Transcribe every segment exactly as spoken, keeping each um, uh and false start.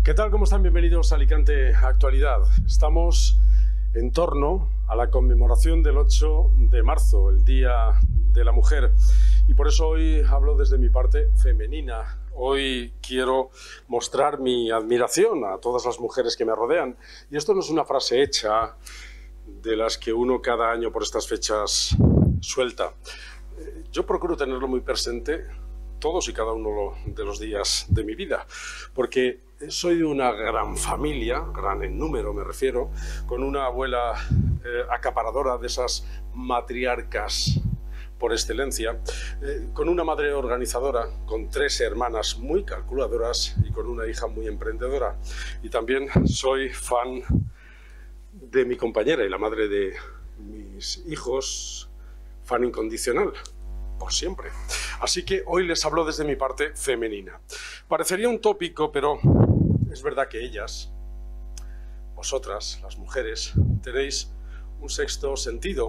¿Qué tal? ¿Cómo están? Bienvenidos a Alicante Actualidad. Estamos en torno a la conmemoración del ocho de marzo, el Día de la Mujer. Y por eso hoy hablo desde mi parte femenina. Hoy quiero mostrar mi admiración a todas las mujeres que me rodean. Y esto no es una frase hecha de las que uno cada año por estas fechas suelta. Yo procuro tenerlo muy presente todos y cada uno de los días de mi vida, porque soy de una gran familia, gran en número me refiero, con una abuela eh, acaparadora, de esas matriarcas por excelencia, eh, con una madre organizadora, con tres hermanas muy calculadoras y con una hija muy emprendedora. Y también soy fan de mi compañera y la madre de mis hijos, fan incondicional, por siempre. Así que hoy les hablo desde mi parte femenina. Parecería un tópico, pero es verdad que ellas, vosotras, las mujeres, tenéis un sexto sentido.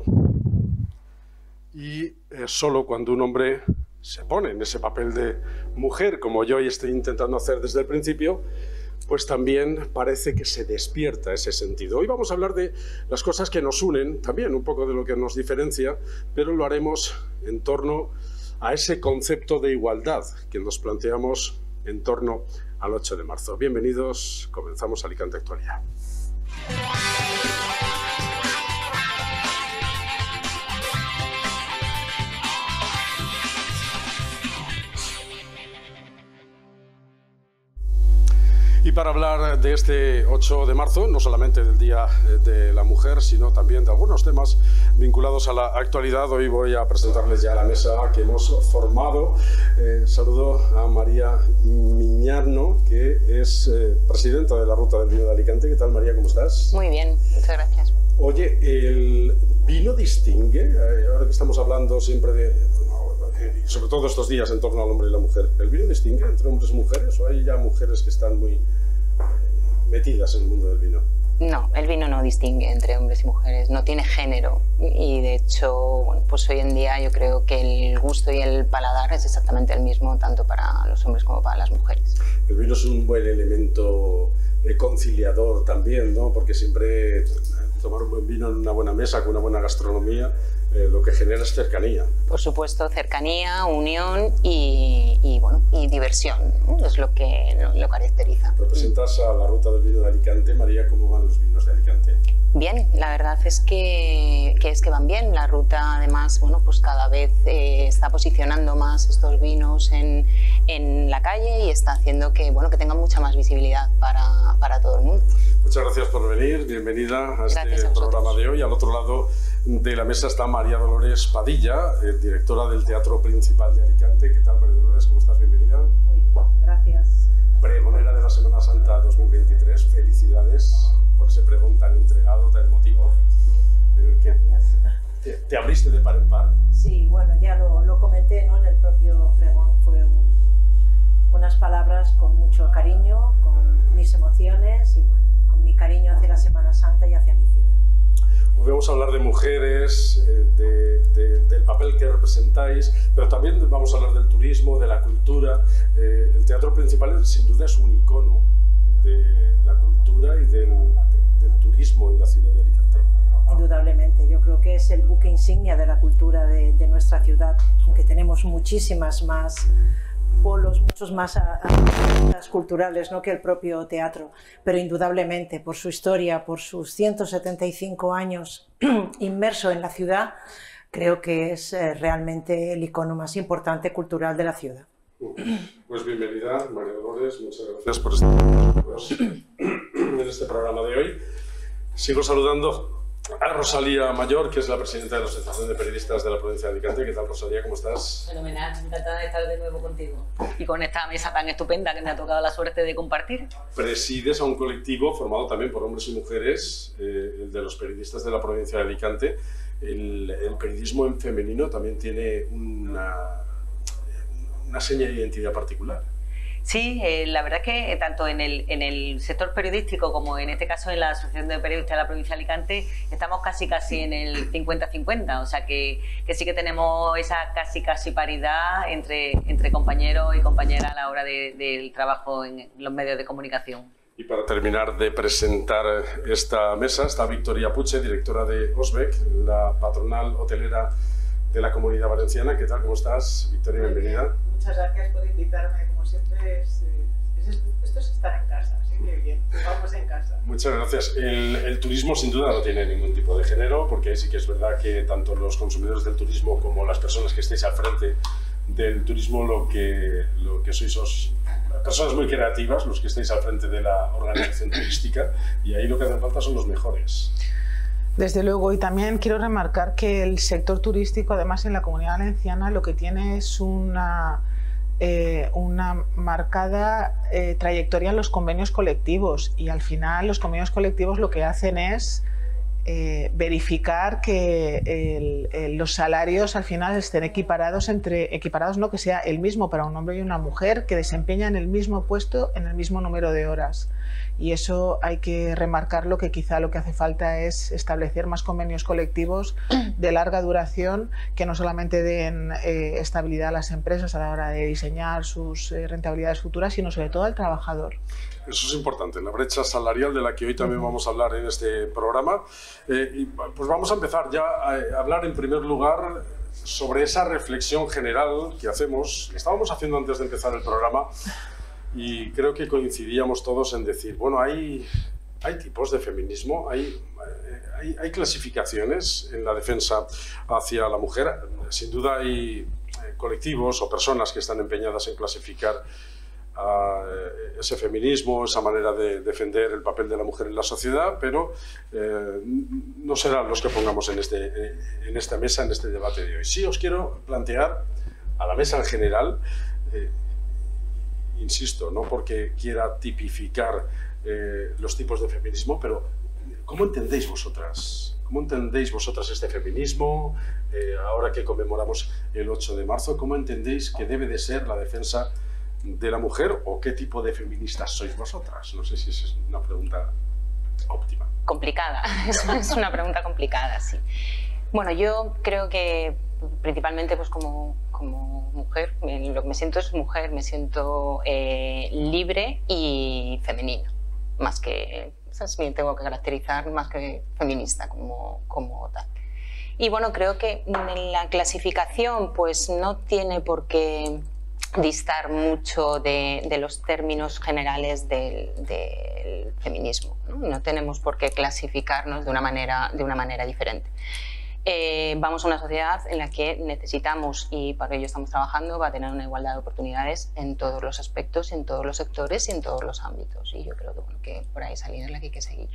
Y es solo cuando un hombre se pone en ese papel de mujer, como yo hoy estoy intentando hacer desde el principio, pues también parece que se despierta ese sentido. Hoy vamos a hablar de las cosas que nos unen, también un poco de lo que nos diferencia, pero lo haremos en torno a ese concepto de igualdad que nos planteamos en torno al ocho de marzo. Bienvenidos, comenzamos Alicante Actualidad. Y para hablar de este ocho de marzo, no solamente del Día de la Mujer, sino también de algunos temas vinculados a la actualidad, hoy voy a presentarles ya la mesa que hemos formado. Eh, saludo a María Miñarno, que es eh, presidenta de la Ruta del Vino de Alicante. ¿Qué tal, María? ¿Cómo estás? Muy bien, muchas gracias. Oye, ¿el vino distingue? Eh, ahora que estamos hablando siempre de... sobre todo estos días en torno al hombre y la mujer, ¿el vino distingue entre hombres y mujeres o hay ya mujeres que están muy eh, metidas en el mundo del vino? No, el vino no distingue entre hombres y mujeres, no tiene género y de hecho, bueno, pues hoy en día yo creo que el gusto y el paladar es exactamente el mismo tanto para los hombres como para las mujeres. El vino es un buen elemento eh, conciliador también, ¿no? Porque siempre eh, tomar un buen vino en una buena mesa, con una buena gastronomía, Eh, lo que genera es cercanía. Por supuesto, cercanía, unión y, y, bueno, y diversión, ¿no? Es lo que lo, lo caracteriza. Representas a la Ruta del Vino de Alicante. María, ¿cómo van los vinos de Alicante? Bien, la verdad es que, que es que van bien. La ruta, además, bueno, pues cada vez eh, está posicionando más estos vinos en, en la calle y está haciendo que, bueno, que tengan mucha más visibilidad para, para todo el mundo. Muchas gracias por venir, bienvenida a Gracias este a programa de hoy. Al otro lado de la mesa está María Dolores Padilla, eh, directora del Teatro Principal de Alicante. ¿Qué tal, María Dolores? ¿Cómo estás? Bienvenida. Muy bien, gracias. Pregonera de la Semana Santa dos mil veintitrés, felicidades por ese pregón tan entregado, tan emotivo. El que Gracias. te, te abriste de par en par. Sí, bueno, ya lo, lo comenté, ¿no? En el propio pregón. Fue un, unas palabras con mucho cariño, con mis emociones y bueno, con mi cariño hacia la Semana Santa y hacia mi ciudad. Hoy vamos a hablar de mujeres, eh, de, de, del papel que representáis, pero también vamos a hablar del turismo, de la cultura. Eh, el Teatro Principal sin duda es un icono de la cultura y del, de, del turismo en la ciudad de Alicante. Indudablemente, yo creo que es el buque insignia de la cultura de, de nuestra ciudad, aunque tenemos muchísimas más polos, muchos más actividades culturales, ¿no?, que el propio teatro, pero indudablemente por su historia, por sus ciento setenta y cinco años inmerso en la ciudad, creo que es eh, realmente el icono más importante cultural de la ciudad. Pues bienvenida, María Dolores, muchas gracias por estar con nosotros en este programa de hoy. Sigo saludando a Rosalía Mayor, que es la presidenta de la Asociación de Periodistas de la provincia de Alicante. ¿Qué tal, Rosalía? ¿Cómo estás? Fenomenal, encantada de estar de nuevo contigo. Y con esta mesa tan estupenda que me ha tocado la suerte de compartir. Presides a un colectivo formado también por hombres y mujeres, eh, el de los periodistas de la provincia de Alicante. El, el periodismo en femenino también tiene una, una seña de identidad particular. Sí, eh, la verdad es que tanto en el, en el sector periodístico como en este caso en la Asociación de Periodistas de la Provincia de Alicante estamos casi casi en el cincuenta cincuenta, o sea que, que sí que tenemos esa casi casi paridad entre, entre compañeros y compañeras a la hora de, del trabajo en los medios de comunicación. Y para terminar de presentar esta mesa está Victoria Puche, directora de OSBEC, la patronal hotelera de la Comunidad Valenciana. ¿Qué tal? ¿Cómo estás? Victoria, bienvenida. Muchas gracias por invitarme. Como siempre, es, es, esto es estar en casa, así que bien, vamos en casa. Muchas gracias. El, el turismo sin duda no tiene ningún tipo de género, porque sí que es verdad que tanto los consumidores del turismo como las personas que estéis al frente del turismo, lo que, lo que sois os personas muy creativas, los que estáis al frente de la organización turística, y ahí lo que hacen falta son los mejores. Desde luego, y también quiero remarcar que el sector turístico, además en la Comunidad Valenciana, lo que tiene es una, eh, una marcada eh, trayectoria en los convenios colectivos, y al final los convenios colectivos lo que hacen es Eh, verificar que el, el, los salarios al final estén equiparados entre equiparados, no que sea el mismo para un hombre y una mujer, que desempeñan el mismo puesto en el mismo número de horas. Y eso hay que remarcarlo, que quizá lo que hace falta es establecer más convenios colectivos de larga duración, que no solamente den eh, estabilidad a las empresas a la hora de diseñar sus eh, rentabilidades futuras, sino sobre todo al trabajador. Eso es importante, la brecha salarial de la que hoy también vamos a hablar en este programa. Eh, y pues vamos a empezar ya a hablar en primer lugar sobre esa reflexión general que hacemos. Estábamos haciendo antes de empezar el programa y creo que coincidíamos todos en decir, bueno, hay, hay tipos de feminismo, hay, hay, hay clasificaciones en la defensa hacia la mujer. Sin duda hay colectivos o personas que están empeñadas en clasificar a ese feminismo, esa manera de defender el papel de la mujer en la sociedad, pero eh, no serán los que pongamos en, este, en esta mesa, en este debate de hoy. Sí os quiero plantear a la mesa en general, eh, insisto, no porque quiera tipificar eh, los tipos de feminismo, pero ¿cómo entendéis vosotras? ¿Cómo entendéis vosotras este feminismo? Eh, ahora que conmemoramos el ocho de marzo, ¿cómo entendéis que debe de ser la defensa de la mujer, o qué tipo de feministas sois vosotras? No sé si es una pregunta óptima. Complicada, es una pregunta complicada, sí. Bueno, yo creo que principalmente pues como, como mujer, lo que me siento es mujer, me siento eh, libre y femenina, más que, ¿sabes? Me tengo que caracterizar más que feminista como, como tal. Y bueno, creo que en la clasificación pues no tiene por qué distar mucho de, de los términos generales del, del feminismo, ¿no? No tenemos por qué clasificarnos de una manera, de una manera diferente. Eh, vamos a una sociedad en la que necesitamos, y para ello estamos trabajando, va a tener una igualdad de oportunidades en todos los aspectos, en todos los sectores y en todos los ámbitos. Y yo creo que, bueno, que por ahí esa línea es la que hay que seguir.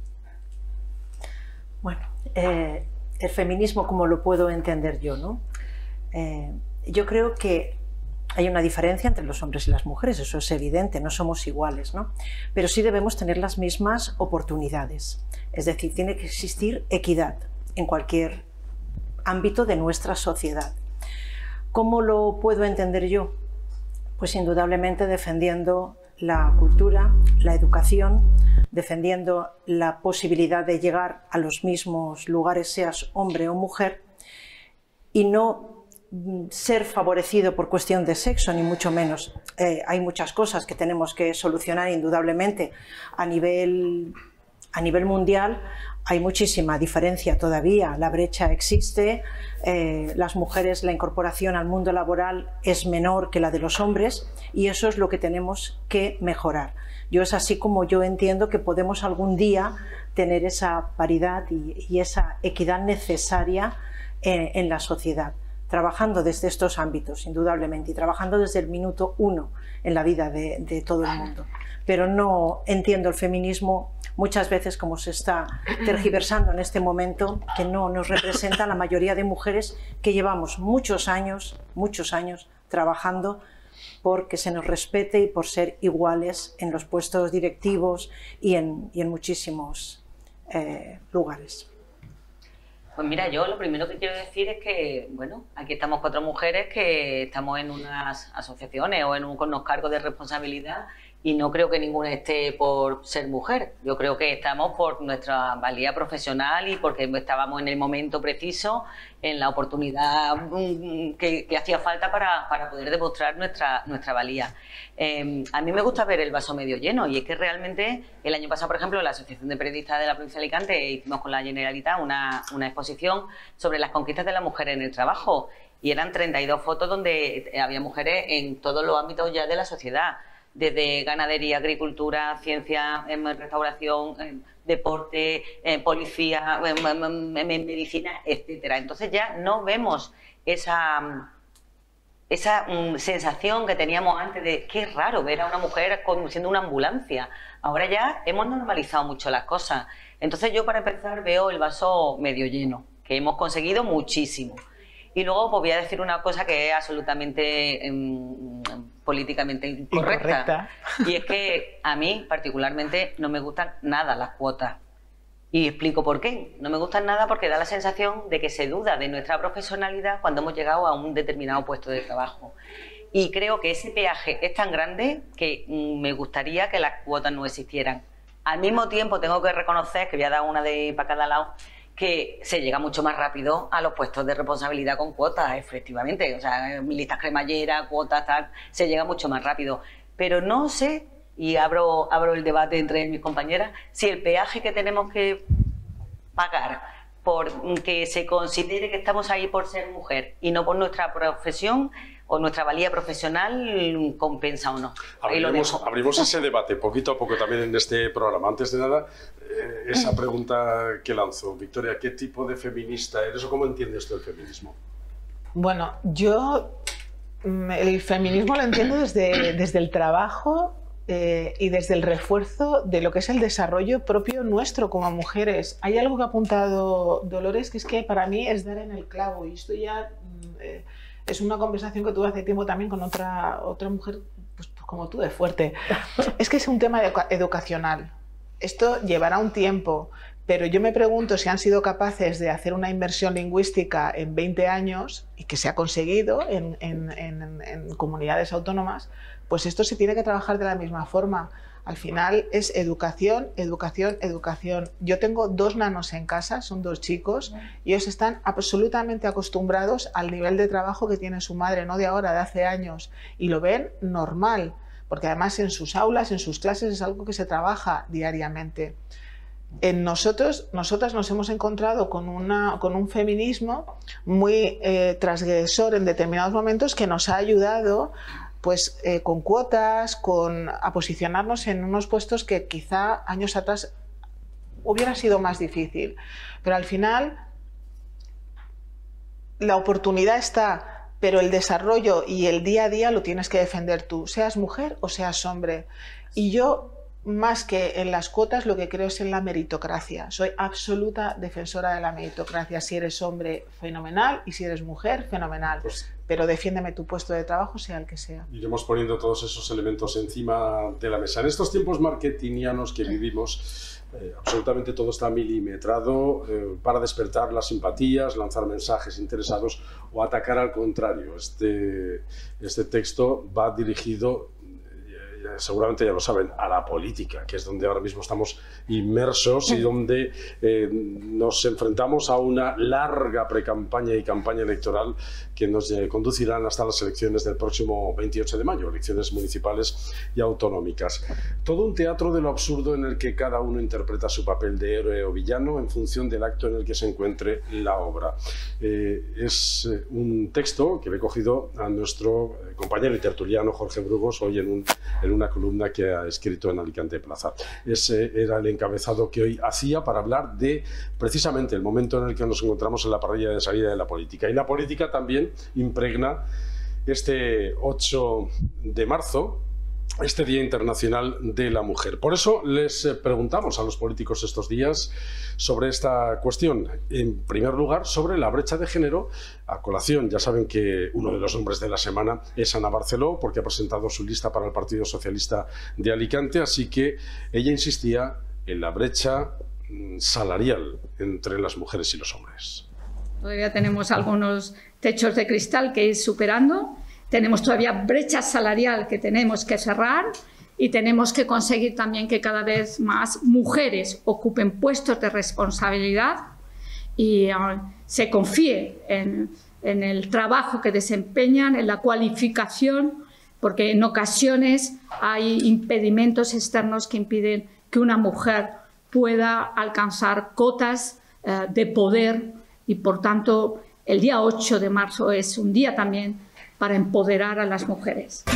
Bueno, eh, el feminismo, como lo puedo entender yo, ¿no? Eh, yo creo que hay una diferencia entre los hombres y las mujeres, eso es evidente, no somos iguales, ¿no? Pero sí debemos tener las mismas oportunidades, es decir, tiene que existir equidad en cualquier ámbito de nuestra sociedad. ¿Cómo lo puedo entender yo? Pues indudablemente defendiendo la cultura, la educación, defendiendo la posibilidad de llegar a los mismos lugares, seas hombre o mujer, y no ser favorecido por cuestión de sexo, ni mucho menos. Eh, hay muchas cosas que tenemos que solucionar indudablemente. A nivel, a nivel mundial hay muchísima diferencia todavía, la brecha existe, eh, las mujeres, la incorporación al mundo laboral es menor que la de los hombres, y eso es lo que tenemos que mejorar. Yo es así como yo entiendo que podemos algún día tener esa paridad y, y esa equidad necesaria en, en la sociedad, trabajando desde estos ámbitos, indudablemente, y trabajando desde el minuto uno en la vida de, de todo el mundo. Pero no entiendo el feminismo muchas veces como se está tergiversando en este momento, que no nos representa a la mayoría de mujeres que llevamos muchos años, muchos años trabajando por que se nos respete y por ser iguales en los puestos directivos y en, y en muchísimos eh, lugares. Pues mira, yo lo primero que quiero decir es que, bueno, aquí estamos cuatro mujeres que estamos en unas asociaciones o en un, con unos cargos de responsabilidad y no creo que ninguna esté por ser mujer. Yo creo que estamos por nuestra valía profesional y porque estábamos en el momento preciso, en la oportunidad que, que hacía falta para, para poder demostrar nuestra, nuestra valía. Eh, a mí me gusta ver el vaso medio lleno, y es que realmente el año pasado, por ejemplo, la Asociación de Periodistas de la Provincia de Alicante hicimos con la Generalitat una, una exposición sobre las conquistas de la mujer en el trabajo, y eran treinta y dos fotos donde había mujeres en todos los ámbitos ya de la sociedad, desde ganadería, agricultura, ciencia, restauración, deporte, policía, medicina, etcétera. Entonces ya no vemos esa, esa sensación que teníamos antes de qué raro ver a una mujer conduciendo una ambulancia. Ahora ya hemos normalizado mucho las cosas. Entonces yo, para empezar, veo el vaso medio lleno, que hemos conseguido muchísimo. Y luego pues voy a decir una cosa que es absolutamente um, políticamente incorrecta. incorrecta. Y es que a mí particularmente no me gustan nada las cuotas. Y explico por qué. No me gustan nada porque da la sensación de que se duda de nuestra profesionalidad cuando hemos llegado a un determinado puesto de trabajo. Y creo que ese peaje es tan grande que um, me gustaría que las cuotas no existieran. Al mismo tiempo tengo que reconocer, que voy a dar una de para cada lado, que se llega mucho más rápido a los puestos de responsabilidad con cuotas, efectivamente. O sea, listas cremalleras, cuotas, tal, se llega mucho más rápido. Pero no sé, y abro, abro el debate entre mis compañeras, si el peaje que tenemos que pagar por que se considere que estamos ahí por ser mujer y no por nuestra profesión o nuestra valía profesional compensa o no. Abrimos, abrimos ese debate poquito a poco también en este programa. Antes de nada, eh, esa pregunta que lanzo. Victoria, ¿qué tipo de feminista eres o cómo entiendes tú el feminismo? Bueno, yo el feminismo lo entiendo desde, desde el trabajo eh, y desde el refuerzo de lo que es el desarrollo propio nuestro como mujeres. Hay algo que ha apuntado Dolores, que es que para mí es dar en el clavo, y esto ya... Eh, es una conversación que tuve hace tiempo también con otra, otra mujer, pues, pues como tú, de fuerte. Es que es un tema educacional. Esto llevará un tiempo, pero yo me pregunto si han sido capaces de hacer una inmersión lingüística en veinte años, y que se ha conseguido en, en, en, en comunidades autónomas, pues esto se tiene que trabajar de la misma forma. Al final es educación, educación, educación. Yo tengo dos nanos en casa, son dos chicos, y ellos están absolutamente acostumbrados al nivel de trabajo que tiene su madre, no de ahora, de hace años, y lo ven normal, porque además en sus aulas, en sus clases, es algo que se trabaja diariamente. En nosotros, nosotras nos hemos encontrado con, una, con un feminismo muy eh, transgresor en determinados momentos, que nos ha ayudado pues eh, con cuotas, con, a posicionarnos en unos puestos que quizá años atrás hubiera sido más difícil. Pero al final la oportunidad está, pero el desarrollo y el día a día lo tienes que defender tú, seas mujer o seas hombre. Y yo, más que en las cuotas, lo que creo es en la meritocracia. Soy absoluta defensora de la meritocracia. Si eres hombre, fenomenal, y si eres mujer, fenomenal. Pues, pero defiéndeme tu puesto de trabajo, sea el que sea. Iremos poniendo todos esos elementos encima de la mesa. En estos tiempos marketingianos que vivimos, eh, absolutamente todo está milimetrado eh, para despertar las simpatías, lanzar mensajes interesados o atacar al contrario. Este, este texto va dirigido, seguramente ya lo saben, a la política, que es donde ahora mismo estamos inmersos y donde eh, nos enfrentamos a una larga precampaña y campaña electoral que nos eh, conducirán hasta las elecciones del próximo veintiocho de mayo, elecciones municipales y autonómicas. Todo un teatro de lo absurdo en el que cada uno interpreta su papel de héroe o villano en función del acto en el que se encuentre la obra. Eh, es eh, un texto que le he cogido a nuestro compañero y tertuliano Jorge Brugos hoy en, un, en una columna que ha escrito en Alicante Plaza. Ese era el encabezado que hoy hacía para hablar de precisamente el momento en el que nos encontramos en la parrilla de salida de la política. Y la política también impregna este ocho de marzo, este Día Internacional de la Mujer. Por eso les preguntamos a los políticos estos días sobre esta cuestión. En primer lugar, sobre la brecha de género. A colación, ya saben que uno de los nombres de la semana es Ana Barceló, porque ha presentado su lista para el Partido Socialista de Alicante, así que ella insistía en la brecha salarial entre las mujeres y los hombres. Todavía tenemos algunos techos de cristal que ir superando. Tenemos todavía brecha salarial que tenemos que cerrar y tenemos que conseguir también que cada vez más mujeres ocupen puestos de responsabilidad y uh, se confíe en, en el trabajo que desempeñan, en la cualificación, porque en ocasiones hay impedimentos externos que impiden que una mujer pueda alcanzar cotas uh, de poder y, por tanto, el día ocho de marzo es un día también para empoderar a las mujeres.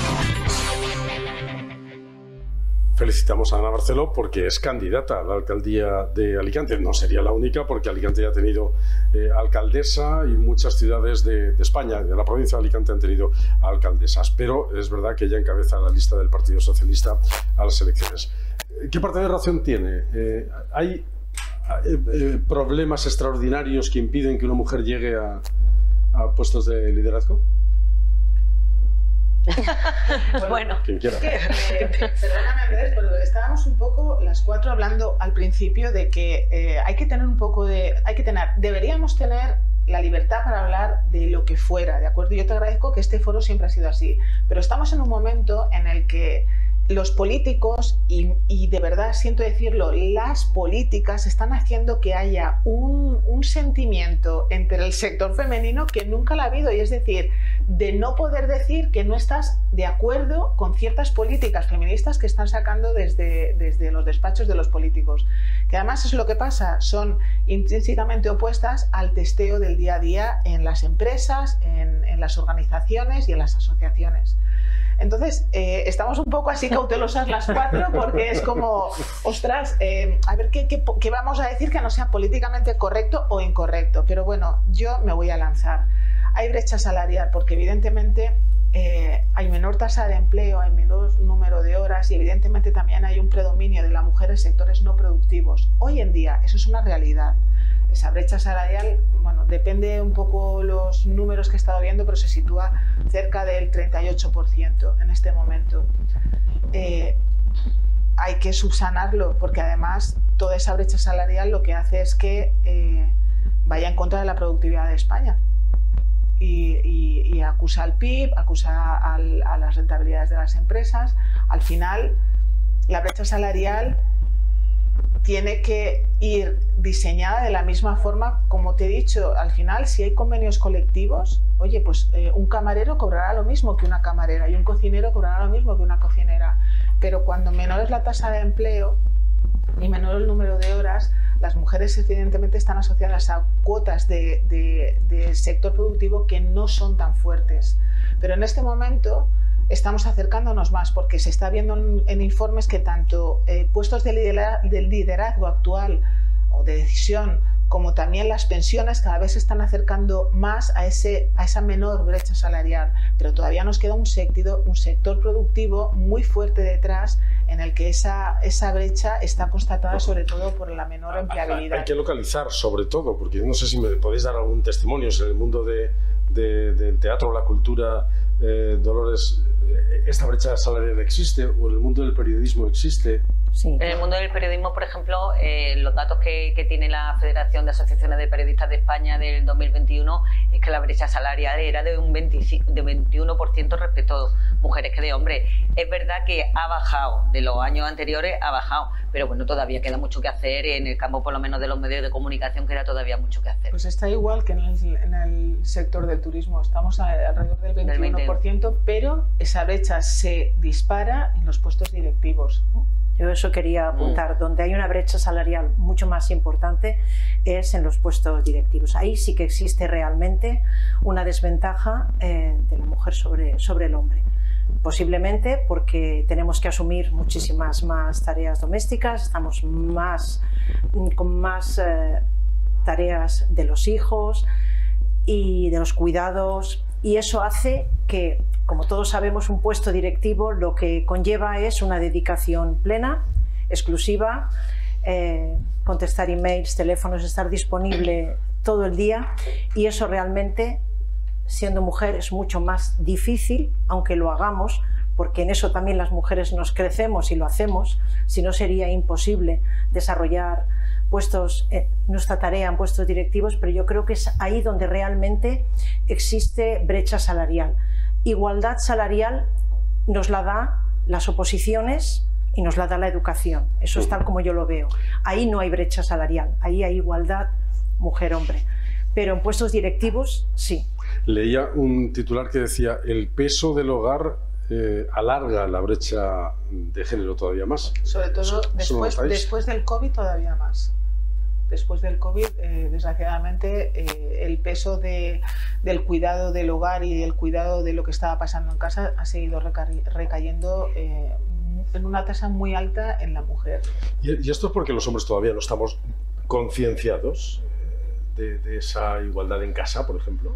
Felicitamos a Ana Barceló porque es candidata a la alcaldía de Alicante. No sería la única, porque Alicante ya ha tenido eh, alcaldesa y muchas ciudades de, de España, de la provincia de Alicante, han tenido alcaldesas. Pero es verdad que ella encabeza la lista del Partido Socialista a las elecciones. ¿Qué parte de razón tiene? Eh, ¿Hay eh, eh, problemas extraordinarios que impiden que una mujer llegue a, a puestos de liderazgo? Bueno, quien quiera. Eh, perdóname, Andrés, pero estábamos un poco las cuatro hablando al principio de que eh, hay que tener un poco de, hay que tener, deberíamos tener la libertad para hablar de lo que fuera, ¿de acuerdo? Yo te agradezco que este foro siempre ha sido así, pero estamos en un momento en el que los políticos, y, y de verdad siento decirlo, las políticas están haciendo que haya un, un sentimiento entre el sector femenino que nunca lo ha habido, y es decir, de no poder decir que no estás de acuerdo con ciertas políticas feministas que están sacando desde, desde los despachos de los políticos, que además es lo que pasa, son intrínsecamente opuestas al testeo del día a día en las empresas, en, en las organizaciones y en las asociaciones. Entonces, eh, estamos un poco así cautelosas las cuatro porque es como, ostras, eh, a ver ¿qué, qué, qué vamos a decir que no sea políticamente correcto o incorrecto. Pero bueno, yo me voy a lanzar. Hay brecha salarial porque evidentemente eh, hay menor tasa de empleo, hay menor número de horas y evidentemente también hay un predominio de la mujer en sectores no productivos. Hoy en día eso es una realidad. Esa brecha salarial, bueno, depende un poco los números que he estado viendo, pero se sitúa cerca del treinta y ocho por ciento en este momento. Eh, hay que subsanarlo porque además toda esa brecha salarial lo que hace es que eh, vaya en contra de la productividad de España y, y, y acusa al P I B, acusa al, a las rentabilidades de las empresas. Al final, la brecha salarial tiene que ir diseñada de la misma forma, como te he dicho, al final si hay convenios colectivos, oye, pues eh, un camarero cobrará lo mismo que una camarera y un cocinero cobrará lo mismo que una cocinera, pero cuando menor es la tasa de empleo y menor el número de horas, las mujeres evidentemente están asociadas a cuotas de, de, de sector productivo que no son tan fuertes, pero en este momento estamos acercándonos más porque se está viendo en, en informes que tanto eh, puestos de liderazgo, de liderazgo actual o de decisión como también las pensiones cada vez se están acercando más a, ese, a esa menor brecha salarial, pero todavía nos queda un sector, un sector productivo muy fuerte detrás en el que esa, esa brecha está constatada sobre todo por la menor empleabilidad. Hay que localizar sobre todo, porque no sé si me podéis dar algún testimonio en el mundo de, de, del teatro, la cultura, eh, Dolores, ¿esta brecha salarial existe o en el mundo del periodismo existe? Sí. En el mundo del periodismo, por ejemplo, eh, los datos que, que tiene la Federación de Asociaciones de Periodistas de España del dos mil veintiuno es que la brecha salarial era de un veinticinco, de veintiuno por ciento respecto a mujeres que de hombres. Es verdad que ha bajado, de los años anteriores ha bajado, pero bueno, todavía queda mucho que hacer en el campo por lo menos de los medios de comunicación, queda todavía mucho que hacer. Pues está igual que en el, en el sector del turismo, estamos a, alrededor del veintiuno por ciento, pero esa brecha se dispara en los puestos directivos. Yo eso quería apuntar, mm. donde hay una brecha salarial mucho más importante es en los puestos directivos. Ahí sí que existe realmente una desventaja eh, de la mujer sobre, sobre el hombre. Posiblemente porque tenemos que asumir muchísimas más tareas domésticas, estamos más, con más eh, tareas de los hijos y de los cuidados, y eso hace que, como todos sabemos, un puesto directivo lo que conlleva es una dedicación plena, exclusiva, eh, contestar emails, teléfonos, estar disponible todo el día, y eso realmente, siendo mujer, es mucho más difícil, aunque lo hagamos, porque en eso también las mujeres nos crecemos y lo hacemos, si no sería imposible desarrollar puestos, eh, nuestra tarea en puestos directivos, pero yo creo que es ahí donde realmente existe brecha salarial. Igualdad salarial nos la da las oposiciones y nos la da la educación. Eso es tal como yo lo veo. Ahí no hay brecha salarial, ahí hay igualdad mujer-hombre. Pero en puestos directivos, sí. Leía un titular que decía: el peso del hogar eh, alarga la brecha de género todavía más. Sobre todo después, después del COVID todavía más. Después del COVID, eh, desgraciadamente, eh, el peso de, del cuidado del hogar y del cuidado de lo que estaba pasando en casa ha seguido recayendo eh, en una tasa muy alta en la mujer. ¿Y, y esto es porque los hombres todavía no estamos concienciados eh, de, de esa igualdad en casa, por ejemplo?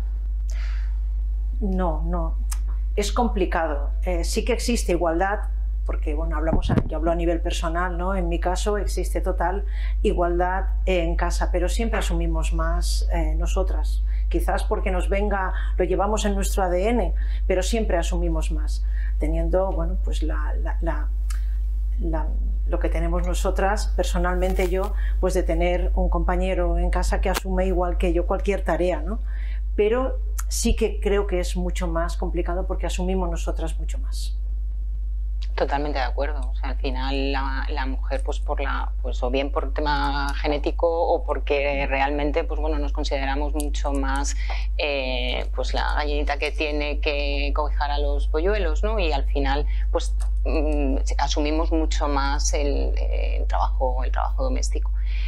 No, no. Es complicado. Eh, sí que existe igualdad, porque bueno, hablamos, yo hablo a nivel personal, ¿no? En mi caso existe total igualdad en casa, pero siempre asumimos más eh, nosotras. Quizás porque nos venga, lo llevamos en nuestro A D N, pero siempre asumimos más, teniendo, bueno, pues la, la, la, la, lo que tenemos nosotras, personalmente yo, pues de tener un compañero en casa que asume igual que yo cualquier tarea, ¿no? Pero sí que creo que es mucho más complicado porque asumimos nosotras mucho más. Totalmente de acuerdo. O sea, al final la, la mujer, pues por la, pues o bien por tema genético o porque realmente, pues bueno, nos consideramos mucho más, eh, pues la gallinita que tiene que cobijar a los polluelos, ¿no? Y al final, pues mm, asumimos mucho más el, el trabajo, el trabajo doméstico.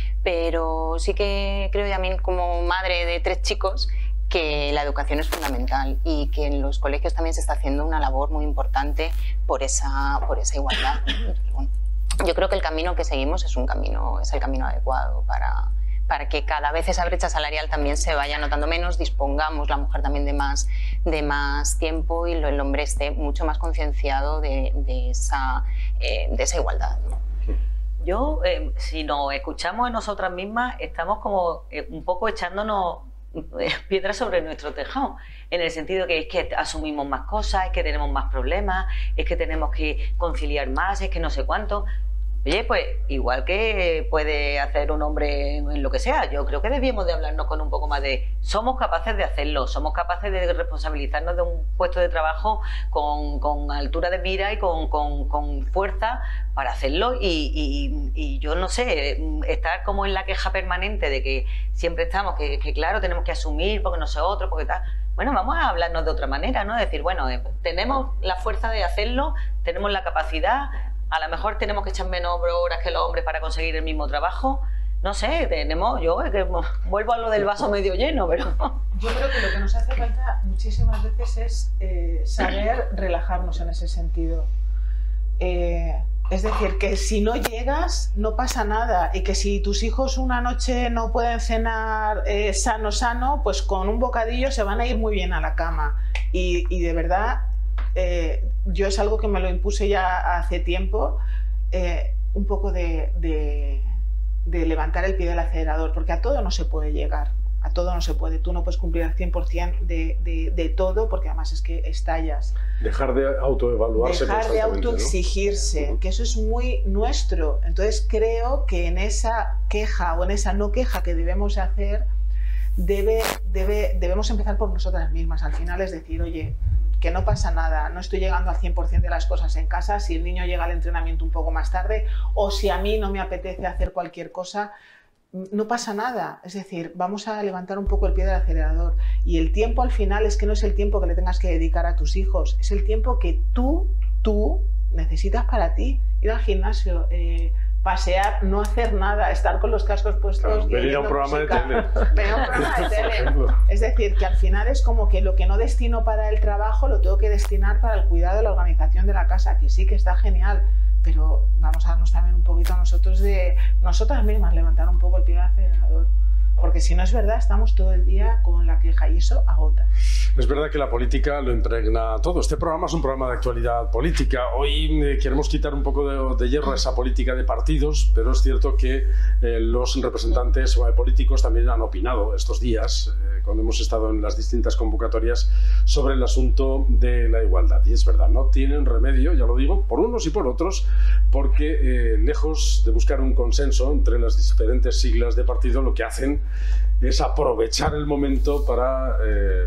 Pero sí que creo también, como madre de tres chicos, que la educación es fundamental y que en los colegios también se está haciendo una labor muy importante por esa, por esa igualdad. Bueno, yo creo que el camino que seguimos es un camino, es el camino adecuado para, para que cada vez esa brecha salarial también se vaya notando menos, dispongamos la mujer también de más, de más tiempo y el hombre esté mucho más concienciado de, de, esa, eh, de esa igualdad, ¿no? Yo, eh, si nos escuchamos en nosotras mismas, estamos como eh, un poco echándonos piedras sobre nuestro tejado, en el sentido que es que asumimos más cosas, es que tenemos más problemas, es que tenemos que conciliar más, es que no sé cuánto. Oye, pues igual que puede hacer un hombre en lo que sea, yo creo que debíamos de hablarnos con un poco más de somos capaces de hacerlo, somos capaces de responsabilizarnos de un puesto de trabajo con, con altura de mira y con, con, con fuerza para hacerlo y, y, y yo no sé, estar como en la queja permanente de que siempre estamos, que, que claro, tenemos que asumir porque no sé otro, porque tal. Bueno, vamos a hablarnos de otra manera, ¿no? Decir, bueno, eh, tenemos la fuerza de hacerlo, tenemos la capacidad. A lo mejor tenemos que echar menos horas que los hombres para conseguir el mismo trabajo. No sé, tenemos, yo que vuelvo a lo del vaso medio lleno, pero... Yo creo que lo que nos hace falta muchísimas veces es eh, saber relajarnos en ese sentido. Eh, es decir, que si no llegas, no pasa nada. Y que si tus hijos una noche no pueden cenar eh, sano, sano, pues con un bocadillo se van a ir muy bien a la cama. Y, y de verdad... Eh, yo es algo que me lo impuse ya hace tiempo, eh, un poco de, de, de levantar el pie del acelerador, porque a todo no se puede llegar, a todo no se puede, tú no puedes cumplir al cien por cien de, de, de todo, porque además es que estallas. Dejar de autoevaluarse. Dejar de autoexigirse, ¿no? Que eso es muy nuestro. Entonces creo que en esa queja o en esa no queja que debemos hacer, debe, debe, debemos empezar por nosotras mismas. Al final es decir, oye, que no pasa nada, no estoy llegando al cien por cien de las cosas en casa, si el niño llega al entrenamiento un poco más tarde o si a mí no me apetece hacer cualquier cosa, no pasa nada. Es decir, vamos a levantar un poco el pie del acelerador y el tiempo al final es que no es el tiempo que le tengas que dedicar a tus hijos, es el tiempo que tú, tú necesitas para ti, ir al gimnasio, eh, pasear, no hacer nada, estar con los cascos puestos. Claro, venir a un programa de tele. Venir a un programa de tele. Es decir, que al final es como que lo que no destino para el trabajo lo tengo que destinar para el cuidado, la organización de la casa, que sí que está genial, pero vamos a darnos también un poquito a nosotros de, nosotras mismas, levantar un poco el pie del acelerador. Porque si no es verdad, estamos todo el día con la queja y eso agota. Es verdad que la política lo impregna todo. Este programa es un programa de actualidad política. Hoy eh, queremos quitar un poco de, de hierro a esa política de partidos, pero es cierto que eh, los representantes políticos también han opinado estos días, eh, cuando hemos estado en las distintas convocatorias, sobre el asunto de la igualdad. Y es verdad, no tienen remedio, ya lo digo, por unos y por otros, porque eh, lejos de buscar un consenso entre las diferentes siglas de partido, lo que hacen es aprovechar el momento para eh,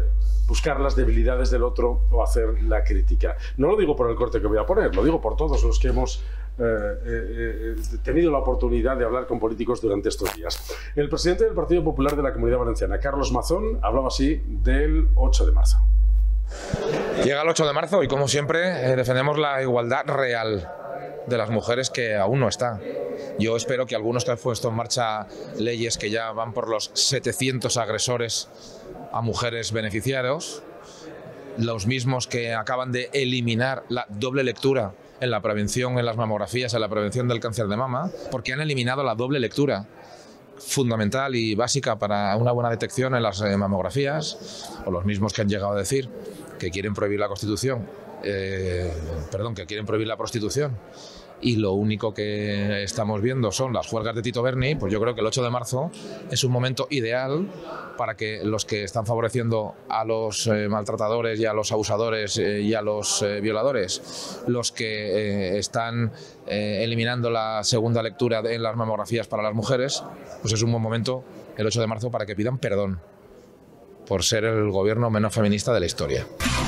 buscar las debilidades del otro o hacer la crítica. No lo digo por el corte que voy a poner, lo digo por todos los que hemos eh, eh, tenido la oportunidad de hablar con políticos durante estos días. El presidente del Partido Popular de la Comunidad Valenciana, Carlos Mazón, hablaba así del ocho de marzo. Llega el ocho de marzo y, como siempre, eh, defendemos la igualdad real de las mujeres, que aún no está. Yo espero que algunos que han puesto en marcha leyes que ya van por los setecientos agresores a mujeres beneficiarios, los mismos que acaban de eliminar la doble lectura en la prevención, en las mamografías, en la prevención del cáncer de mama, porque han eliminado la doble lectura fundamental y básica para una buena detección en las mamografías, o los mismos que han llegado a decir que quieren prohibir la Constitución, eh, perdón, que quieren prohibir la prostitución, y lo único que estamos viendo son las juergas de Tito Berni. Pues yo creo que el ocho de marzo es un momento ideal para que los que están favoreciendo a los eh, maltratadores y a los abusadores eh, y a los eh, violadores, los que eh, están eh, eliminando la segunda lectura en las mamografías para las mujeres, pues es un buen momento el ocho de marzo para que pidan perdón por ser el gobierno menos feminista de la historia.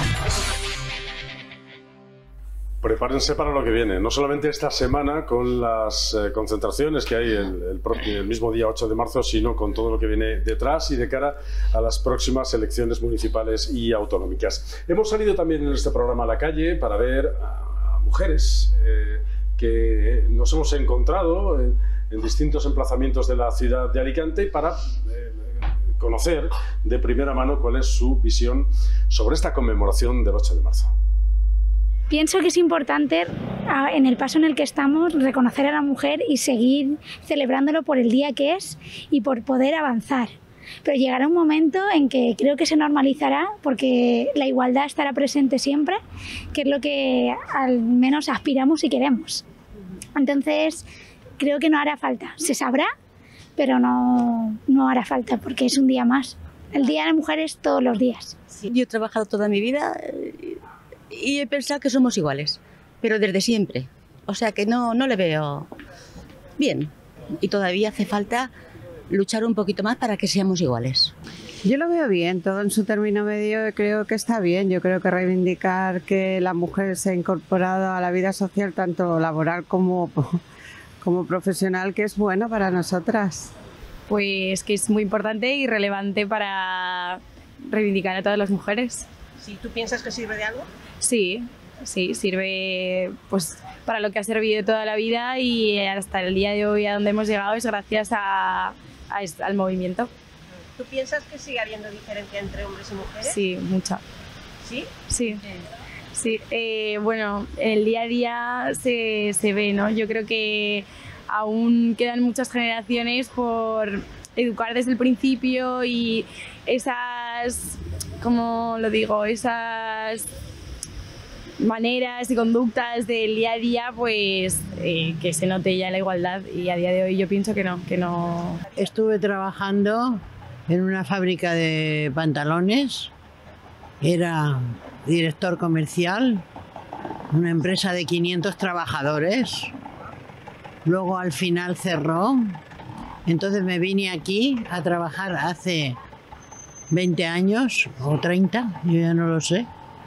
Prepárense para lo que viene, no solamente esta semana con las eh, concentraciones que hay el, el, propio, el mismo día ocho de marzo, sino con todo lo que viene detrás y de cara a las próximas elecciones municipales y autonómicas. Hemos salido también en este programa a la calle para ver a, a mujeres eh, que nos hemos encontrado en, en distintos emplazamientos de la ciudad de Alicante para eh, conocer de primera mano cuál es su visión sobre esta conmemoración del ocho de marzo. Pienso que es importante, en el paso en el que estamos, reconocer a la mujer y seguir celebrándolo por el día que es y por poder avanzar. Pero llegará un momento en que creo que se normalizará, porque la igualdad estará presente siempre, que es lo que al menos aspiramos y queremos. Entonces, creo que no hará falta. Se sabrá, pero no, no hará falta, porque es un día más. El Día de la Mujer es todos los días. Sí, yo he trabajado toda mi vida y he pensado que somos iguales, pero desde siempre. O sea que no, no le veo bien. Y todavía hace falta luchar un poquito más para que seamos iguales. Yo lo veo bien, todo en su término medio creo que está bien. Yo creo que reivindicar que la mujer se ha incorporado a la vida social, tanto laboral como, como profesional, que es bueno para nosotras. Pues que es muy importante y relevante para reivindicar a todas las mujeres. ¿Sí? ¿Tú piensas que sirve de algo? Sí, sí, sirve pues para lo que ha servido toda la vida, y hasta el día de hoy a donde hemos llegado es gracias a, a, al movimiento. ¿Tú piensas que sigue habiendo diferencia entre hombres y mujeres? Sí, mucha. ¿Sí? Sí. Sí, eh, bueno, en el día a día se, se ve, ¿no? Yo creo que aún quedan muchas generaciones por educar desde el principio, y esas, ¿cómo lo digo? Esas maneras y conductas del día a día, pues eh, que se note ya la igualdad, y a día de hoy yo pienso que no, que no. Estuve trabajando en una fábrica de pantalones, era director comercial, una empresa de quinientos trabajadores, luego al final cerró, entonces me vine aquí a trabajar hace veinte años o treinta, yo ya no lo sé.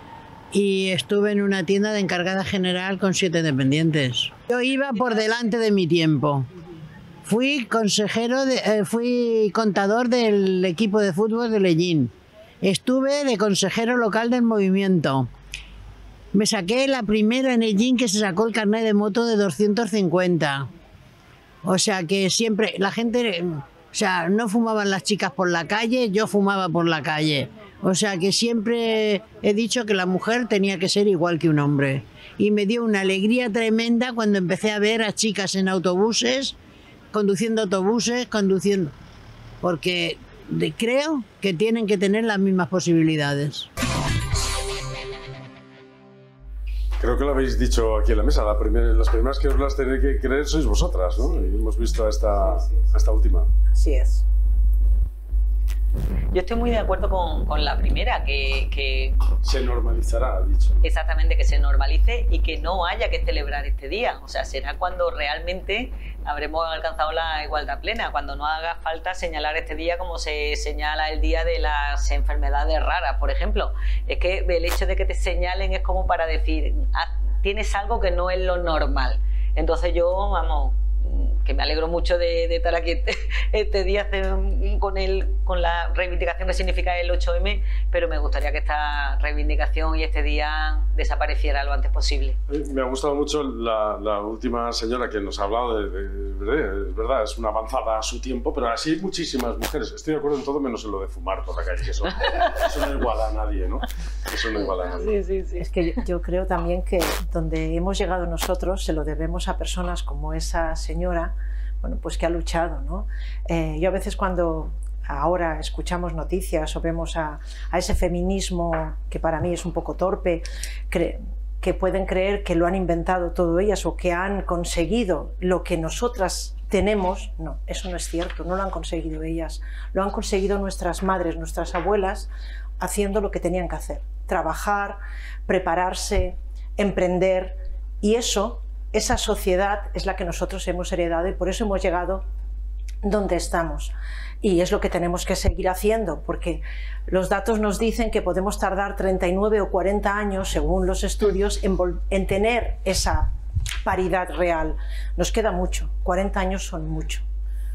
Y estuve en una tienda de encargada general con siete dependientes. Yo iba por delante de mi tiempo. Fui consejero, de, eh, fui contador del equipo de fútbol de Lellín. Estuve de consejero local del movimiento. Me saqué la primera en Lellín que se sacó el carnet de moto de doscientos cincuenta. O sea que siempre la gente, o sea, no fumaban las chicas por la calle, yo fumaba por la calle. O sea que siempre he dicho que la mujer tenía que ser igual que un hombre. Y me dio una alegría tremenda cuando empecé a ver a chicas en autobuses, conduciendo autobuses, conduciendo... Porque creo que tienen que tener las mismas posibilidades. Creo que lo habéis dicho aquí en la mesa, la primer, las primeras que os las tenéis que creer sois vosotras, ¿no? Y hemos visto a esta, a esta última. Así es. Yo estoy muy de acuerdo con, con la primera, que, que... Se normalizará, ha dicho. Exactamente, que se normalice y que no haya que celebrar este día. O sea, será cuando realmente habremos alcanzado la igualdad plena, cuando no haga falta señalar este día como se señala el día de las enfermedades raras, por ejemplo. Es que el hecho de que te señalen es como para decir, ah, tienes algo que no es lo normal. Entonces yo, vamos, que me alegro mucho de, de estar aquí este, este día con, el, con la reivindicación que significa el ocho eme, pero me gustaría que esta reivindicación y este día desapareciera lo antes posible. Me ha gustado mucho la, la última señora que nos ha hablado de, de, de, es verdad, es una avanzada a su tiempo, pero así hay muchísimas mujeres. Estoy de acuerdo en todo menos en lo de fumar por la calle, que eso, eso no iguala a nadie, ¿no? Eso no iguala a nadie. Sí, sí, sí. Es que yo, yo creo también que donde hemos llegado nosotros se lo debemos a personas como esa señora, bueno, pues que ha luchado, ¿no? Eh, yo a veces cuando ahora escuchamos noticias o vemos a, a ese feminismo que para mí es un poco torpe, cre que pueden creer que lo han inventado todo ellas o que han conseguido lo que nosotras tenemos, no, eso no es cierto, no lo han conseguido ellas, lo han conseguido nuestras madres, nuestras abuelas, haciendo lo que tenían que hacer, trabajar, prepararse, emprender, y eso, esa sociedad es la que nosotros hemos heredado y por eso hemos llegado donde estamos. Y es lo que tenemos que seguir haciendo, porque los datos nos dicen que podemos tardar treinta y nueve o cuarenta años, según los estudios, en, en tener esa paridad real. Nos queda mucho, cuarenta años son mucho,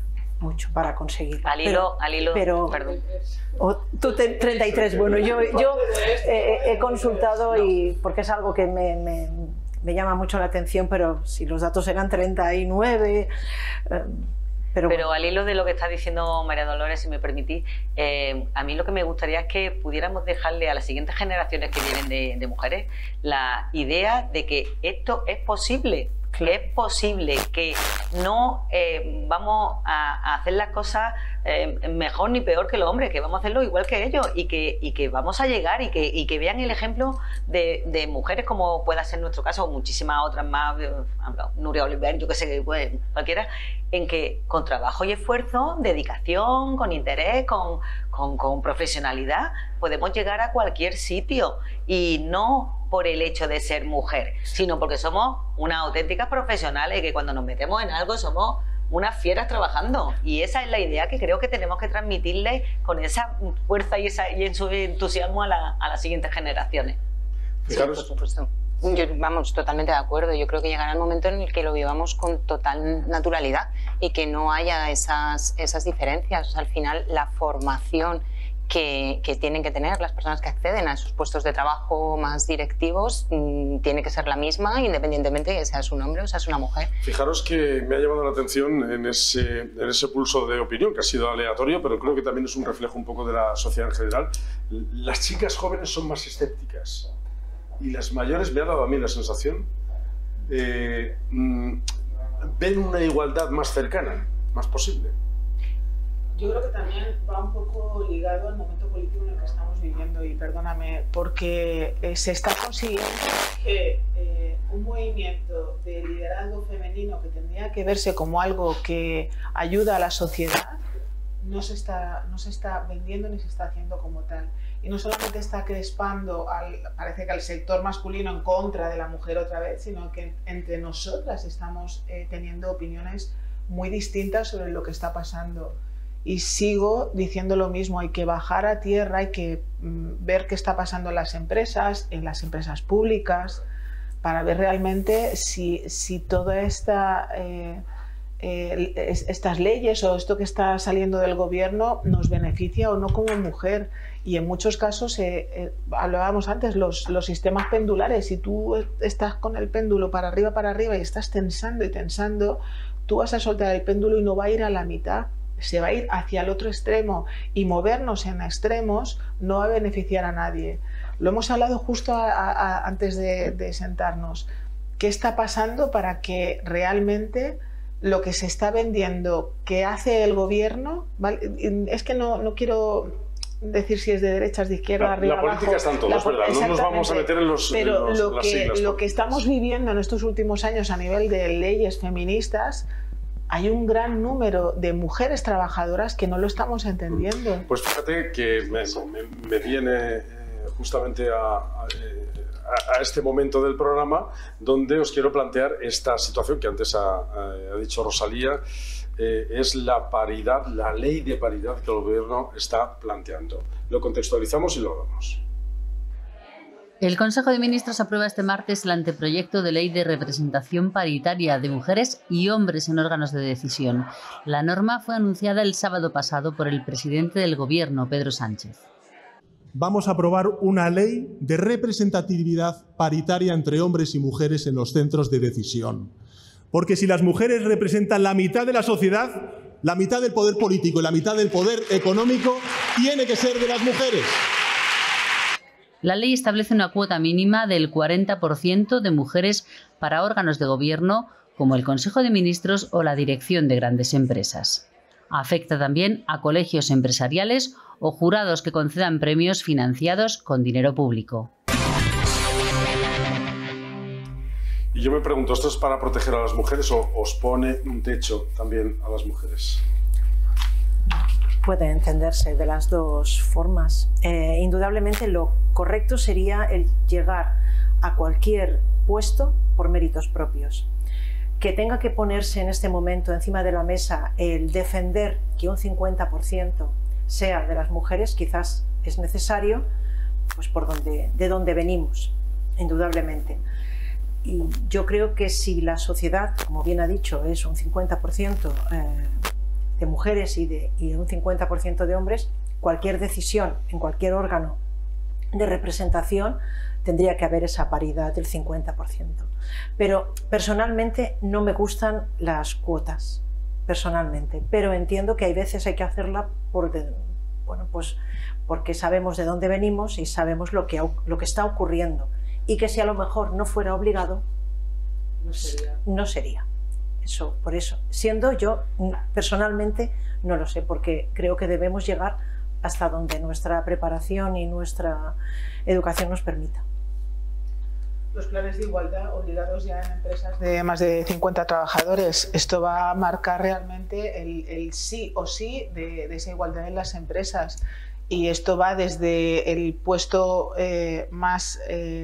mucho para conseguir. Al hilo, al hilo, pero, perdón. O, tú te, treinta y tres, bueno, yo, yo eh, he consultado y porque es algo que me... me me llama mucho la atención, pero si los datos eran treinta y nueve... Eh, pero, pero bueno. Al hilo de lo que está diciendo María Dolores, si me permitís, eh, a mí lo que me gustaría es que pudiéramos dejarle a las siguientes generaciones que vienen de, de mujeres la idea de que esto es posible, que es posible, que no eh, vamos a, a hacer las cosas eh, mejor ni peor que los hombres, que vamos a hacerlo igual que ellos y que, y que vamos a llegar y que, y que vean el ejemplo de, de mujeres como pueda ser nuestro caso o muchísimas otras más, eh, Nuria Oliver, yo que sé, pues, cualquiera, en que con trabajo y esfuerzo, dedicación, con interés, con, con, con profesionalidad, podemos llegar a cualquier sitio y no por el hecho de ser mujer, sino porque somos unas auténticas profesionales que cuando nos metemos en algo somos unas fieras trabajando, y esa es la idea que creo que tenemos que transmitirle con esa fuerza y, esa, y en su entusiasmo a, la, a las siguientes generaciones. Sí, por supuesto. Yo, vamos, totalmente de acuerdo. Yo creo que llegará el momento en el que lo vivamos con total naturalidad y que no haya esas, esas diferencias. O sea, al final, la formación que, que tienen que tener las personas que acceden a esos puestos de trabajo más directivos mmm, tiene que ser la misma, independientemente de que seas un hombre o seas una mujer. Fijaros que me ha llamado la atención en ese, en ese pulso de opinión, que ha sido aleatorio, pero creo que también es un reflejo un poco de la sociedad en general. Las chicas jóvenes son más escépticas y las mayores, me ha dado a mí la sensación, eh, mmm, ven una igualdad más cercana, más posible. Yo creo que también va un poco ligado al momento político en el que estamos viviendo, y perdóname, porque eh, se está consiguiendo que eh, un movimiento de liderazgo femenino que tendría que verse como algo que ayuda a la sociedad no se está, no se está vendiendo ni se está haciendo como tal. Y no solamente está crespando, al, parece que al sector masculino en contra de la mujer otra vez, sino que entre nosotras estamos eh, teniendo opiniones muy distintas sobre lo que está pasando. Y sigo diciendo lo mismo, hay que bajar a tierra, hay que mm, ver qué está pasando en las empresas, en las empresas públicas, para ver realmente si, si toda esta, eh, eh, estas leyes o esto que está saliendo del gobierno nos beneficia o no como mujer. Y en muchos casos, eh, eh, hablábamos antes, los, los sistemas pendulares, si tú estás con el péndulo para arriba, para arriba y estás tensando y tensando, tú vas a soltar el péndulo y no va a ir a la mitad, se va a ir hacia el otro extremo, y movernos en extremos no va a beneficiar a nadie. Lo hemos hablado justo a, a, antes de, de sentarnos. ¿Qué está pasando para que realmente lo que se está vendiendo que hace el gobierno, ¿vale? Es que no, no quiero decir si es de derechas, de izquierda, la, arriba, la política abajo, está en todo, es verdad, no nos vamos a meter en los, pero en los, lo, las que, siglas, lo que estamos viviendo en estos últimos años a nivel de leyes feministas, hay un gran número de mujeres trabajadoras que no lo estamos entendiendo. Pues fíjate que me, me, me viene justamente a, a, a este momento del programa, donde os quiero plantear esta situación que antes ha, ha dicho Rosalía. Eh, es la paridad, la ley de paridad que el Gobierno está planteando. Lo contextualizamos y lo hablamos. El Consejo de Ministros aprueba este martes el anteproyecto de ley de representación paritaria de mujeres y hombres en órganos de decisión. La norma fue anunciada el sábado pasado por el presidente del Gobierno, Pedro Sánchez. Vamos a aprobar una ley de representatividad paritaria entre hombres y mujeres en los centros de decisión. Porque si las mujeres representan la mitad de la sociedad, la mitad del poder político y la mitad del poder económico tiene que ser de las mujeres. La ley establece una cuota mínima del cuarenta por ciento de mujeres para órganos de gobierno como el Consejo de Ministros o la dirección de grandes empresas. Afecta también a colegios empresariales o jurados que concedan premios financiados con dinero público. Y yo me pregunto, ¿esto es para proteger a las mujeres o os pone un techo también a las mujeres? Puede entenderse de las dos formas. Eh, indudablemente lo correcto sería el llegar a cualquier puesto por méritos propios. Que tenga que ponerse en este momento encima de la mesa el defender que un cincuenta por ciento sea de las mujeres, quizás es necesario, pues por donde, de donde venimos, indudablemente. Y yo creo que si la sociedad, como bien ha dicho, es un cincuenta por ciento eh, de mujeres y, de, y un cincuenta por ciento de hombres, cualquier decisión en cualquier órgano de representación tendría que haber esa paridad del cincuenta por ciento. Pero personalmente no me gustan las cuotas, personalmente, pero entiendo que hay veces hay que hacerla por de, bueno, pues porque sabemos de dónde venimos y sabemos lo que, lo que está ocurriendo. Y que si a lo mejor no fuera obligado, no sería. no sería. Eso, por eso. Siendo yo, personalmente, no lo sé, porque creo que debemos llegar hasta donde nuestra preparación y nuestra educación nos permita. Los planes de igualdad obligados ya en empresas de más de cincuenta trabajadores. Esto va a marcar realmente el, el sí o sí de, de esa igualdad en las empresas. Y esto va desde el puesto eh, más,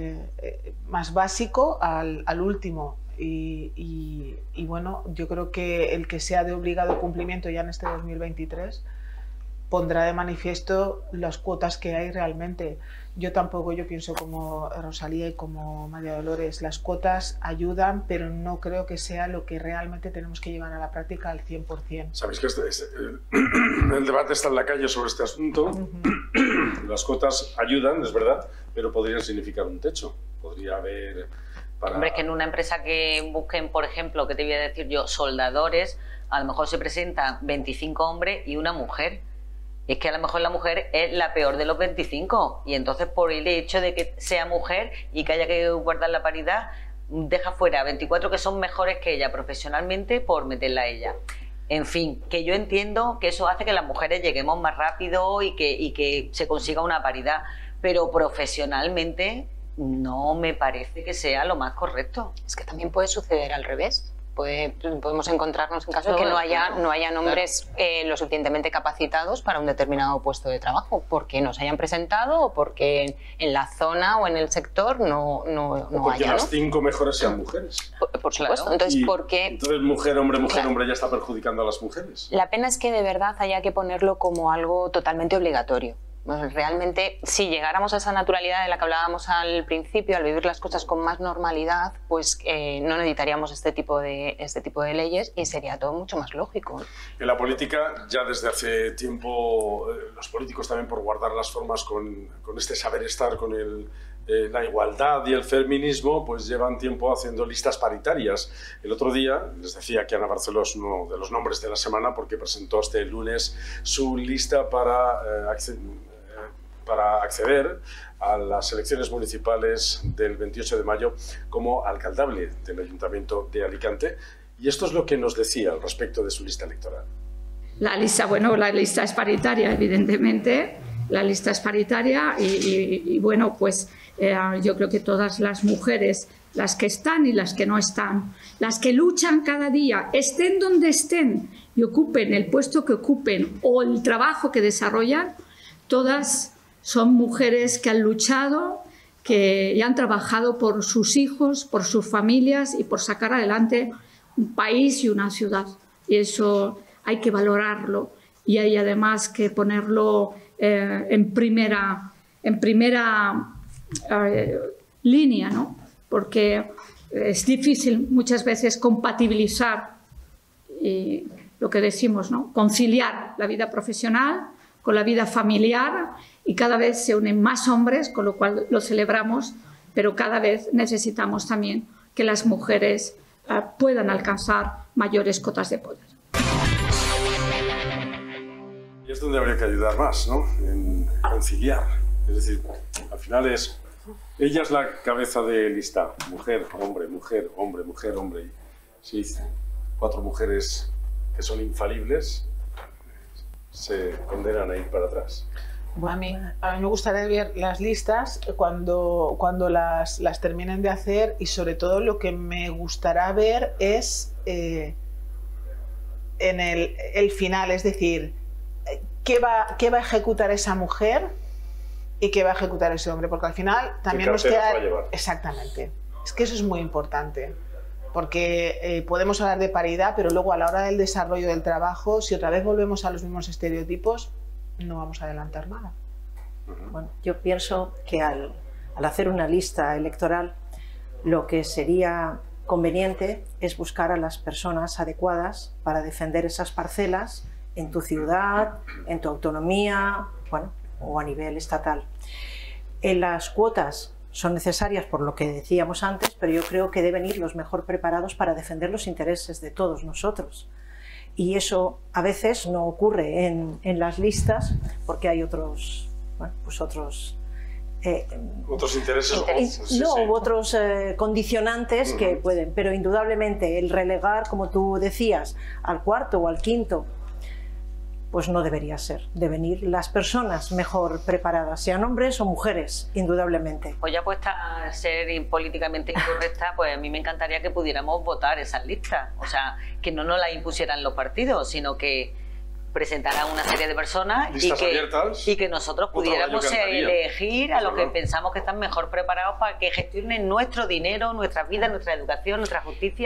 eh, más básico al, al último. Y, y, y bueno, yo creo que el que sea de obligado cumplimiento ya en este dos mil veintitrés pondrá de manifiesto las cuotas que hay realmente. Yo tampoco, yo pienso como Rosalía y como María Dolores, las cuotas ayudan, pero no creo que sea lo que realmente tenemos que llevar a la práctica al cien por cien. Sabéis que este, este, el, el debate está en la calle sobre este asunto. Uh-huh. Las cuotas ayudan, es verdad, pero podrían significar un techo. Podría haber... Para... Hombre, que en una empresa que busquen, por ejemplo, que te voy a decir yo, soldadores, a lo mejor se presentan veinticinco hombres y una mujer. Es que a lo mejor la mujer es la peor de los veinticinco y entonces por el hecho de que sea mujer y que haya que guardar la paridad, deja fuera a veinticuatro que son mejores que ella profesionalmente por meterla a ella. En fin, que yo entiendo que eso hace que las mujeres lleguemos más rápido y que, y que se consiga una paridad, pero profesionalmente no me parece que sea lo más correcto. Es que también puede suceder al revés. Puede, podemos encontrarnos en caso de que no haya, no hayan hombres eh, lo suficientemente capacitados para un determinado puesto de trabajo, porque no se hayan presentado o porque en la zona o en el sector no, no, no o porque haya, las ¿no? cinco mejores sean mujeres. Por, por supuesto. Claro. Entonces, y, ¿por qué? Entonces, mujer, hombre, mujer, claro. hombre, ya está perjudicando a las mujeres. La pena es que de verdad haya que ponerlo como algo totalmente obligatorio. Realmente, si llegáramos a esa naturalidad de la que hablábamos al principio, al vivir las cosas con más normalidad, pues eh, no necesitaríamos este tipo, de, este tipo de leyes y sería todo mucho más lógico. En la política, ya desde hace tiempo, eh, los políticos también por guardar las formas con, con este saber estar, con el, eh, la igualdad y el feminismo, pues llevan tiempo haciendo listas paritarias. El otro día, les decía que Ana Barceló es uno de los nombres de la semana porque presentó este lunes su lista para eh, acceder para acceder a las elecciones municipales del veintiocho de mayo como alcaldable del Ayuntamiento de Alicante. Y esto es lo que nos decía al respecto de su lista electoral. La lista, bueno, la lista es paritaria, evidentemente. La lista es paritaria y, y, y bueno, pues eh, yo creo que todas las mujeres, las que están y las que no están, las que luchan cada día, estén donde estén y ocupen el puesto que ocupen o el trabajo que desarrollan, todas son mujeres que han luchado, que ya han trabajado por sus hijos, por sus familias y por sacar adelante un país y una ciudad. Y eso hay que valorarlo y hay además que ponerlo eh, en primera, en primera eh, línea, ¿no? Porque es difícil muchas veces compatibilizar y lo que decimos, ¿no? Conciliar la vida profesional con la vida familiar, y cada vez se unen más hombres, con lo cual lo celebramos, pero cada vez necesitamos también que las mujeres eh, puedan alcanzar mayores cotas de poder. Y es donde habría que ayudar más, ¿no? En conciliar. Es decir, al final es... Ella es la cabeza de lista. Mujer, hombre, mujer, hombre, mujer, hombre. Sí, cuatro mujeres que son infalibles se condenan a ir para atrás. Bueno, a, mí, a mí me gustaría ver las listas cuando, cuando las, las terminen de hacer, y sobre todo lo que me gustará ver es eh, en el, el final, es decir, ¿qué va, qué va a ejecutar esa mujer y qué va a ejecutar ese hombre? Porque al final también nos queda... Exactamente. Es que eso es muy importante. Porque eh, podemos hablar de paridad, pero luego a la hora del desarrollo del trabajo, si otra vez volvemos a los mismos estereotipos, no vamos a adelantar nada. Bueno, yo pienso que al, al hacer una lista electoral, lo que sería conveniente es buscar a las personas adecuadas para defender esas parcelas en tu ciudad, en tu autonomía, bueno, o a nivel estatal. En las cuotas son necesarias por lo que decíamos antes, pero yo creo que deben ir los mejor preparados para defender los intereses de todos nosotros. Y eso a veces no ocurre en, en las listas porque hay otros, bueno, pues otros, eh, otros intereses, intereses o, sí, no, sí. u otros eh, condicionantes uh-huh. que pueden, pero indudablemente el relegar, como tú decías, al cuarto o al quinto, pues no debería ser. Deben ir las personas mejor preparadas, sean hombres o mujeres, indudablemente. Pues ya puesta a ser políticamente incorrecta, pues a mí me encantaría que pudiéramos votar esas listas. O sea, que no nos las impusieran los partidos, sino que presentaran una serie de personas y que, y que nosotros pudiéramos elegir a los que pensamos que están mejor preparados para que gestionen nuestro dinero, nuestras vidas, nuestra educación, nuestra justicia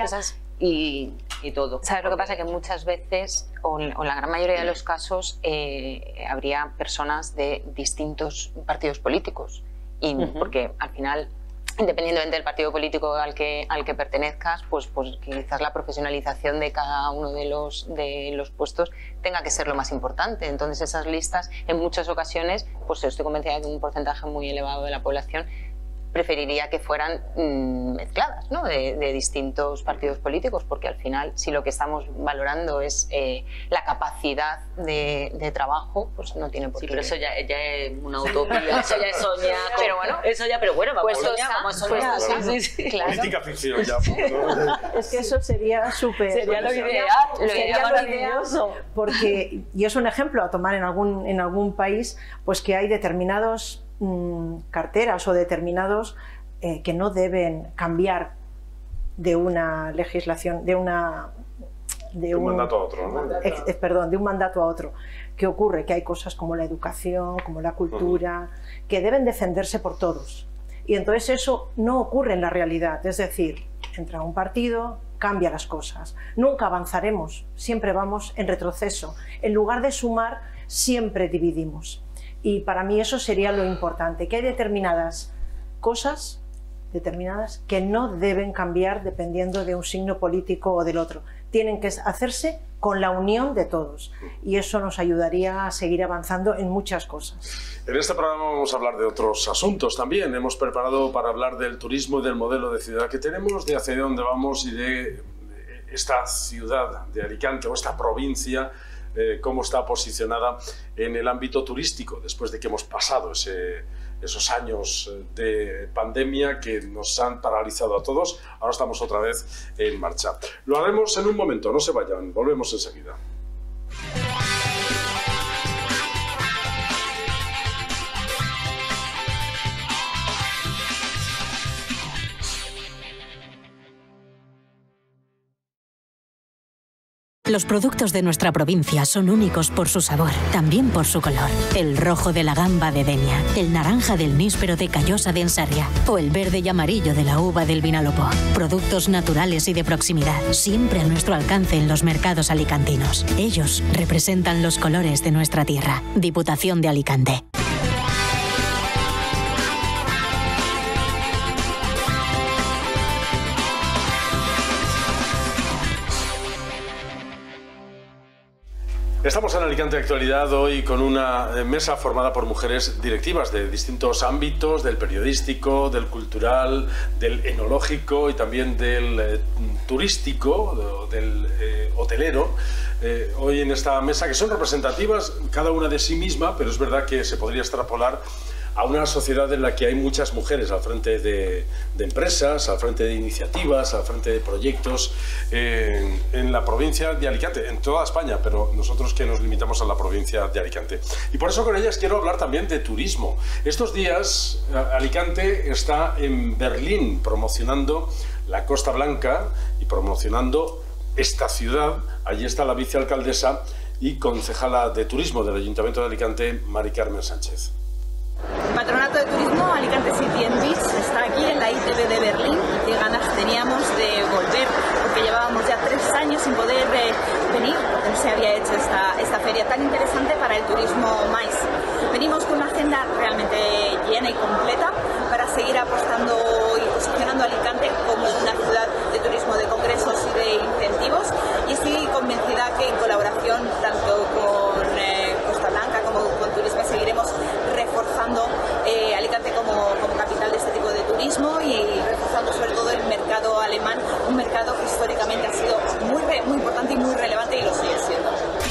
y, y todo. ¿Sabes lo que pasa? Que muchas veces, o en, o en la gran mayoría de los casos, eh, habría personas de distintos partidos políticos. Y uh-huh. porque al final, independientemente del partido político al que, al que pertenezcas, pues, pues quizás la profesionalización de cada uno de los, de los puestos tenga que ser lo más importante. Entonces esas listas, en muchas ocasiones, pues estoy convencida de que un porcentaje muy elevado de la población preferiría que fueran mmm, mezcladas, ¿no? de, de distintos partidos políticos, porque al final, si lo que estamos valorando es eh, la capacidad de, de trabajo, pues no tiene por sí, qué. Pero eso ya, ya es una utopía, eso ya es soñar. Pero bueno, eso ya, pero bueno, vamos pues a soñar, vamos a soñar. Pues, claro. sí, sí, claro. Política ficción ya. Es que eso sería súper... Sería lo ideal, lo sería maravilloso. Porque, y es un ejemplo a tomar en algún, en algún país, pues que hay determinados mmm, carteras o determinados eh, que no deben cambiar de una legislación, de una... De un, un mandato a otro, ¿no? Eh, perdón, de un mandato a otro. ¿Qué ocurre? Que hay cosas como la educación, como la cultura, uh-huh. que deben defenderse por todos. Y entonces eso no ocurre en la realidad. Es decir, entra un partido, cambia las cosas. Nunca avanzaremos, siempre vamos en retroceso. En lugar de sumar, siempre dividimos. Y para mí eso sería lo importante, que hay determinadas cosas determinadas que no deben cambiar dependiendo de un signo político o del otro. Tienen que hacerse con la unión de todos y eso nos ayudaría a seguir avanzando en muchas cosas. En este programa vamos a hablar de otros asuntos también. Hemos preparado para hablar del turismo y del modelo de ciudad que tenemos, de hacia dónde vamos y de esta ciudad de Alicante o esta provincia, eh, cómo está posicionada en el ámbito turístico después de que hemos pasado ese... esos años de pandemia que nos han paralizado a todos. Ahora estamos otra vez en marcha. Lo haremos en un momento, no se vayan, volvemos enseguida. Los productos de nuestra provincia son únicos por su sabor, también por su color. El rojo de la gamba de Denia, el naranja del níspero de Callosa de Ensarria o el verde y amarillo de la uva del Vinalopó. Productos naturales y de proximidad, siempre a nuestro alcance en los mercados alicantinos. Ellos representan los colores de nuestra tierra. Diputación de Alicante. Estamos en Alicante Actualidad hoy con una mesa formada por mujeres directivas de distintos ámbitos, del periodístico, del cultural, del enológico y también del eh, turístico, del eh, hotelero. Eh, hoy en esta mesa, que son representativas cada una de sí misma, pero es verdad que se podría extrapolar a una sociedad en la que hay muchas mujeres al frente de, de empresas, al frente de iniciativas, al frente de proyectos eh, en la provincia de Alicante, en toda España, pero nosotros que nos limitamos a la provincia de Alicante. Y por eso con ellas quiero hablar también de turismo. Estos días Alicante está en Berlín promocionando la Costa Blanca y promocionando esta ciudad. Allí está la vicealcaldesa y concejala de turismo del Ayuntamiento de Alicante, Mari Carmen Sánchez. Patronato de Turismo Alicante City and Beach está aquí en la I T B de Berlín. Qué ganas teníamos de volver, porque llevábamos ya tres años sin poder eh, venir, porque no se había hecho esta, esta feria tan interesante para el turismo mais. Venimos con una agenda realmente llena y completa para seguir apostando y posicionando a Alicante como una ciudad de turismo, de congresos y de incentivos, y estoy convencida que en colaboración tanto con eh, Costa Blanca como con Turismo seguiremos reforzando eh, Alicante como, como capital de este tipo de turismo y reforzando sobre todo el mercado alemán, un mercado que históricamente ha sido muy, muy importante y muy relevante y lo sigue siendo.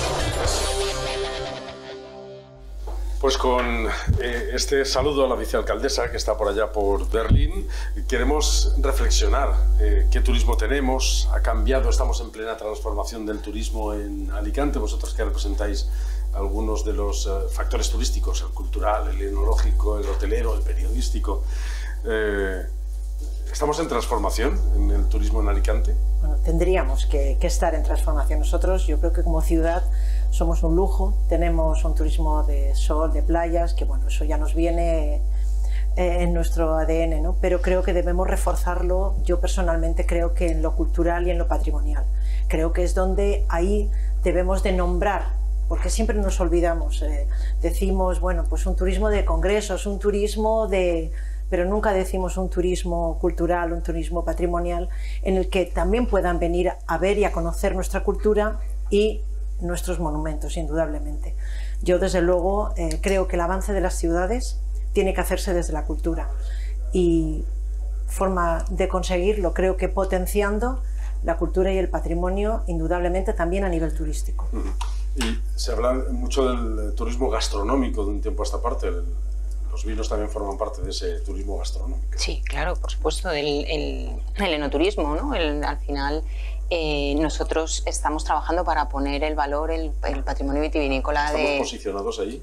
Pues con eh, este saludo a la vicealcaldesa que está por allá por Berlín, queremos reflexionar eh, qué turismo tenemos, ha cambiado, estamos en plena transformación del turismo en Alicante, vosotros que representáis algunos de los uh, factores turísticos, el cultural, el enológico, el hotelero, el periodístico. Eh, ¿Estamos en transformación en el turismo en Alicante? Bueno, tendríamos que, que estar en transformación. Nosotros, yo creo que como ciudad somos un lujo, tenemos un turismo de sol, de playas, que bueno, eso ya nos viene eh, en nuestro A D N, ¿no? Pero creo que debemos reforzarlo. Yo personalmente creo que en lo cultural y en lo patrimonial. Creo que es donde ahí debemos de nombrar, porque siempre nos olvidamos, eh, decimos, bueno, pues un turismo de congresos, un turismo de... pero nunca decimos un turismo cultural, un turismo patrimonial, en el que también puedan venir a ver y a conocer nuestra cultura y nuestros monumentos, indudablemente. Yo, desde luego, eh, creo que el avance de las ciudades tiene que hacerse desde la cultura, y forma de conseguirlo, creo que potenciando la cultura y el patrimonio, indudablemente también a nivel turístico. Uh-huh. Y se habla mucho del turismo gastronómico de un tiempo a esta parte. El, los vinos también forman parte de ese turismo gastronómico. Sí, claro, por supuesto. El, el, el enoturismo, ¿no? El, al final eh, nosotros estamos trabajando para poner el valor, el, el patrimonio vitivinícola. ¿Estamos de... posicionados ahí?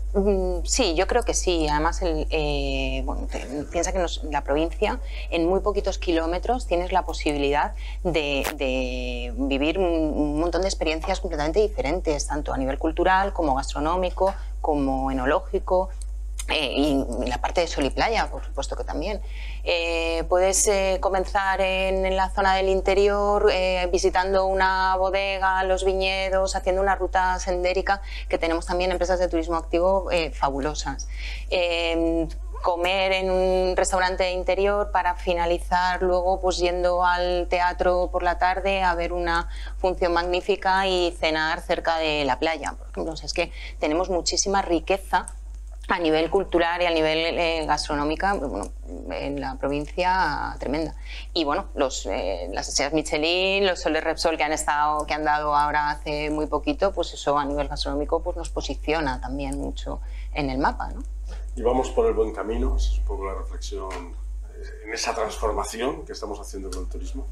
Sí, yo creo que sí. Además, el, eh, bueno, piensa que nos, la provincia, en muy poquitos kilómetros, tienes la posibilidad de, de vivir un, un montón de experiencias completamente diferentes, tanto a nivel cultural, como gastronómico, como enológico. Eh, y la parte de sol y playa, por supuesto que también. Eh, puedes eh, comenzar en, en la zona del interior, eh, visitando una bodega, los viñedos, haciendo una ruta sendérica, que tenemos también empresas de turismo activo eh, fabulosas. Eh, comer en un restaurante interior para finalizar luego pues yendo al teatro por la tarde a ver una función magnífica y cenar cerca de la playa, por ejemplo. O sea, es que tenemos muchísima riqueza a nivel cultural y a nivel eh, gastronómica, bueno, en la provincia tremenda. Y bueno, los, eh, las estrellas Michelin, los soles Repsol que han estado, que han dado ahora hace muy poquito, pues eso a nivel gastronómico pues nos posiciona también mucho en el mapa, ¿no? Y vamos por el buen camino, es un poco la reflexión en esa transformación que estamos haciendo con el turismo.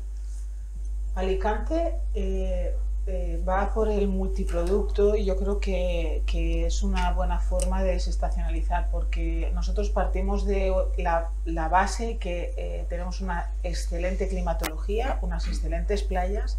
Alicante eh... Eh, va por el multiproducto, y yo creo que, que es una buena forma de desestacionalizar, porque nosotros partimos de la, la base que eh, tenemos una excelente climatología, unas excelentes playas,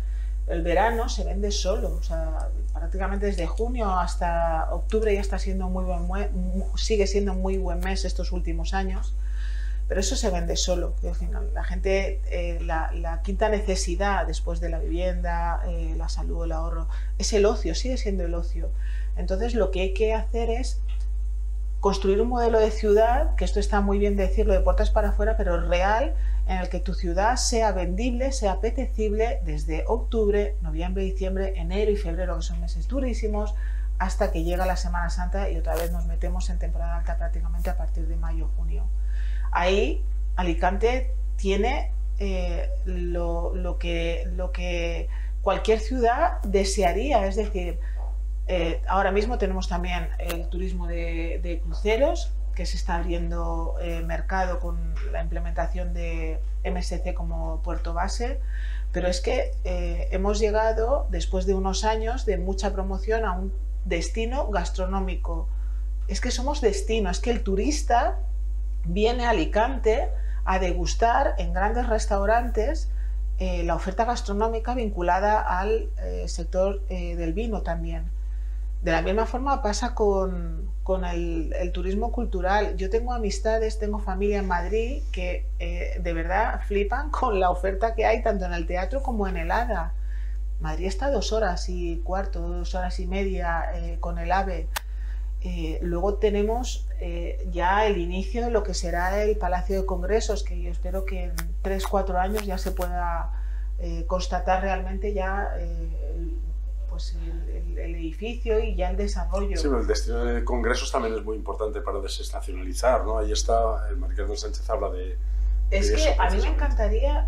El verano se vende solo, o sea, prácticamente desde junio hasta octubre ya está siendo muy buen mes, sigue siendo muy buen mes estos últimos años, pero eso se vende solo. Que al final la gente, eh, la, la quinta necesidad después de la vivienda, eh, la salud, el ahorro, es el ocio, sigue siendo el ocio. Entonces lo que hay que hacer es construir un modelo de ciudad, que esto está muy bien decirlo de puertas para afuera, pero real, en el que tu ciudad sea vendible, sea apetecible desde octubre, noviembre, diciembre, enero y febrero, que son meses durísimos, hasta que llega la Semana Santa y otra vez nos metemos en temporada alta prácticamente a partir de mayo, junio. Ahí Alicante tiene eh, lo, lo, que, lo que cualquier ciudad desearía, es decir, eh, ahora mismo tenemos también el turismo de, de cruceros, que se está abriendo eh, mercado con la implementación de M S C como puerto base, pero es que eh, hemos llegado, después de unos años de mucha promoción, a un destino gastronómico. Es que somos destino, es que el turista viene a Alicante a degustar en grandes restaurantes eh, la oferta gastronómica vinculada al eh, sector eh, del vino también. De la misma forma pasa con, con el, el turismo cultural. Yo tengo amistades, tengo familia en Madrid que eh, de verdad flipan con la oferta que hay tanto en el teatro como en el ADA. Madrid está dos horas y cuarto, dos horas y media eh, con el AVE. Eh, luego tenemos eh, ya el inicio de lo que será el Palacio de Congresos, que yo espero que en tres, cuatro años ya se pueda eh, constatar realmente ya eh, el, pues el, el, el edificio y ya el desarrollo. Sí, pero el destino de congresos también es muy importante para desestacionalizar, ¿no? Ahí está, el Ricardo Sánchez habla de... Es de que eso, a mí me encantaría,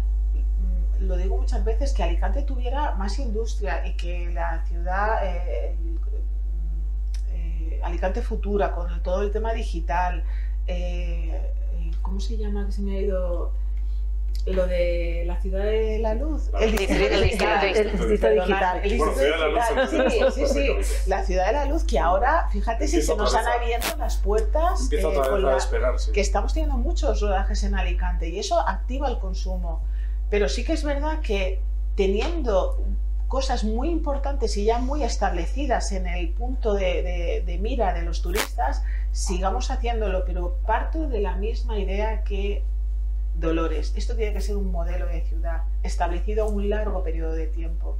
lo digo muchas veces, que Alicante tuviera más industria y que la ciudad, eh, eh, Alicante Futura, con el, todo el tema digital, eh, ¿cómo se llama? Que se me ha ido... Lo de la ciudad de la luz, el distrito digital, el distrito digital. El distrito digital, sí, sí, sí, la ciudad de la luz, que ahora, fíjate si se nos han abierto las puertas, eh, con la, esperar, sí. que estamos teniendo muchos rodajes en Alicante y eso activa el consumo. Pero sí que es verdad que teniendo cosas muy importantes y ya muy establecidas en el punto de, de, de mira de los turistas, sigamos haciéndolo, pero parto de la misma idea que Dolores. Esto tiene que ser un modelo de ciudad establecido a un largo periodo de tiempo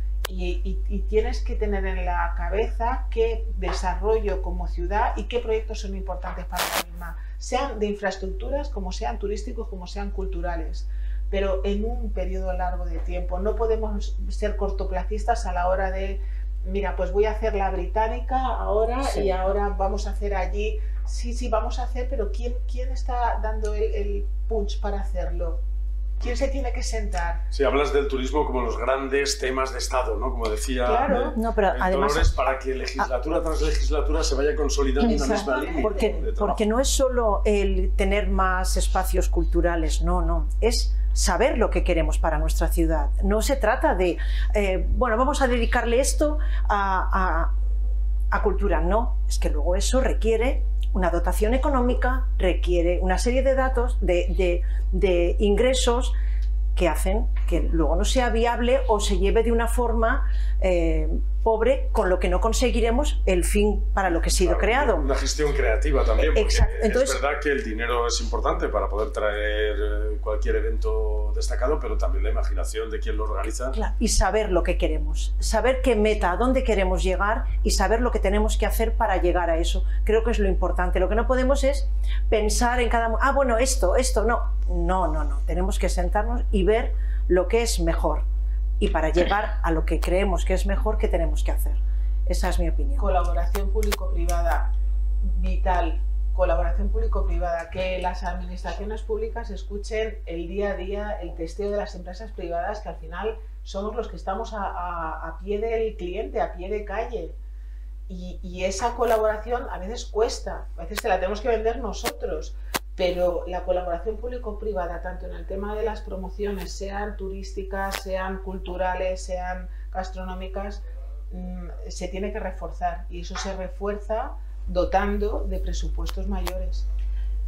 y, y, y tienes que tener en la cabeza qué desarrollo como ciudad y qué proyectos son importantes para la misma, sean de infraestructuras como sean turísticos como sean culturales, pero en un periodo largo de tiempo. No podemos ser cortoplacistas a la hora de, mira, pues voy a hacer la británica ahora sí. y ahora vamos a hacer allí. Sí, sí, vamos a hacer, pero ¿quién, quién está dando el, el punch para hacerlo? ¿Quién se tiene que sentar? Sí, hablas del turismo como los grandes temas de Estado, ¿no? Como decía claro, no, pero además, Dolores, para que legislatura tras legislatura se vaya consolidando una misma línea. Porque, porque no es solo el tener más espacios culturales, no, no, es saber lo que queremos para nuestra ciudad. No se trata de, eh, bueno, vamos a dedicarle esto a, a, a cultura, no, es que luego eso requiere una dotación económica, requiere una serie de datos, de, de, de ingresos que hacen que luego no sea viable o se lleve de una forma eh, pobre, con lo que no conseguiremos el fin para lo que ha sido claro, creado. Una gestión creativa también, porque Exacto. Entonces, es verdad que el dinero es importante para poder traer cualquier evento destacado, pero también la imaginación de quien lo organiza. Claro, y saber lo que queremos, saber qué meta, a dónde queremos llegar y saber lo que tenemos que hacer para llegar a eso. Creo que es lo importante. Lo que no podemos es pensar en cada... Ah, bueno, esto, esto, no. No, no, no. Tenemos que sentarnos y ver lo que es mejor. Y para llegar a lo que creemos que es mejor, ¿qué tenemos que hacer? Esa es mi opinión. Colaboración público-privada, vital. Colaboración público-privada, que las administraciones públicas escuchen el día a día el testeo de las empresas privadas, que al final somos los que estamos a, a, a pie del cliente, a pie de calle. Y, y esa colaboración a veces cuesta, a veces te la tenemos que vender nosotros. Pero la colaboración público-privada, tanto en el tema de las promociones, sean turísticas, sean culturales, sean gastronómicas, mmm, se tiene que reforzar y eso se refuerza dotando de presupuestos mayores.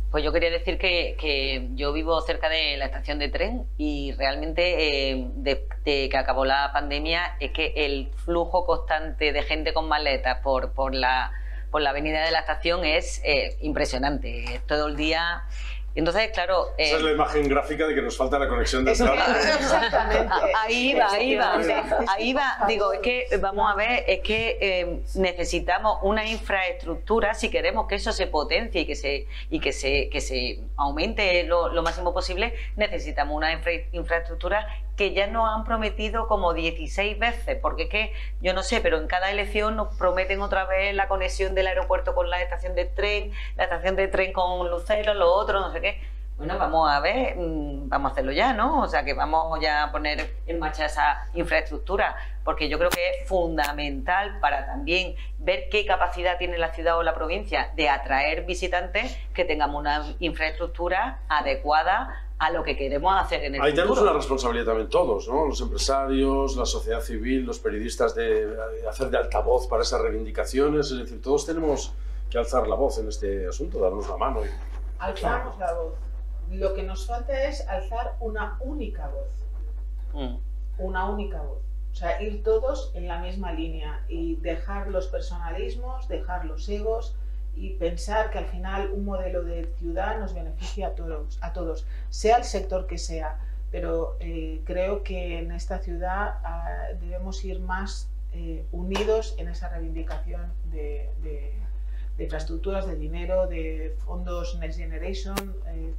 Pues yo quería decir que, que yo vivo cerca de la estación de tren y realmente eh, de, de que acabó la pandemia es que el flujo constante de gente con maletas por, por, la, por la avenida de la estación es eh, impresionante. Es todo el día... Entonces, claro... Eh, Esa es la imagen gráfica de que nos falta la conexión del cable. Exactamente. Ahí va, ahí va. Ahí va. Digo, es que, vamos a ver, es que eh, necesitamos una infraestructura, si queremos que eso se potencie y que se, y que se, que se aumente lo, lo máximo posible, necesitamos una infra, infraestructura que ya nos han prometido como dieciséis veces, porque es que, yo no sé, pero en cada elección nos prometen otra vez la conexión del aeropuerto con la estación de tren, la estación de tren con Lucero, lo otro, no sé qué. Bueno, vamos a ver, vamos a hacerlo ya, ¿no? O sea, que vamos ya a poner en marcha esa infraestructura, porque yo creo que es fundamental para también ver qué capacidad tiene la ciudad o la provincia de atraer visitantes, que tengamos una infraestructura adecuada a lo que queremos hacer en el Ahí futuro. tenemos una responsabilidad también todos, ¿no? Los empresarios, la sociedad civil, los periodistas, de, de hacer de altavoz para esas reivindicaciones. Es decir, todos tenemos que alzar la voz en este asunto, darnos la mano. Y... Alzamos la voz. Lo que nos falta es alzar una única voz. Mm. Una única voz. O sea, ir todos en la misma línea y dejar los personalismos, dejar los egos y pensar que al final un modelo de ciudad nos beneficia a todos, a todos, sea el sector que sea, pero eh, creo que en esta ciudad eh, debemos ir más eh, unidos en esa reivindicación de, de, de infraestructuras, de dinero, de fondos Next Generation. Eh.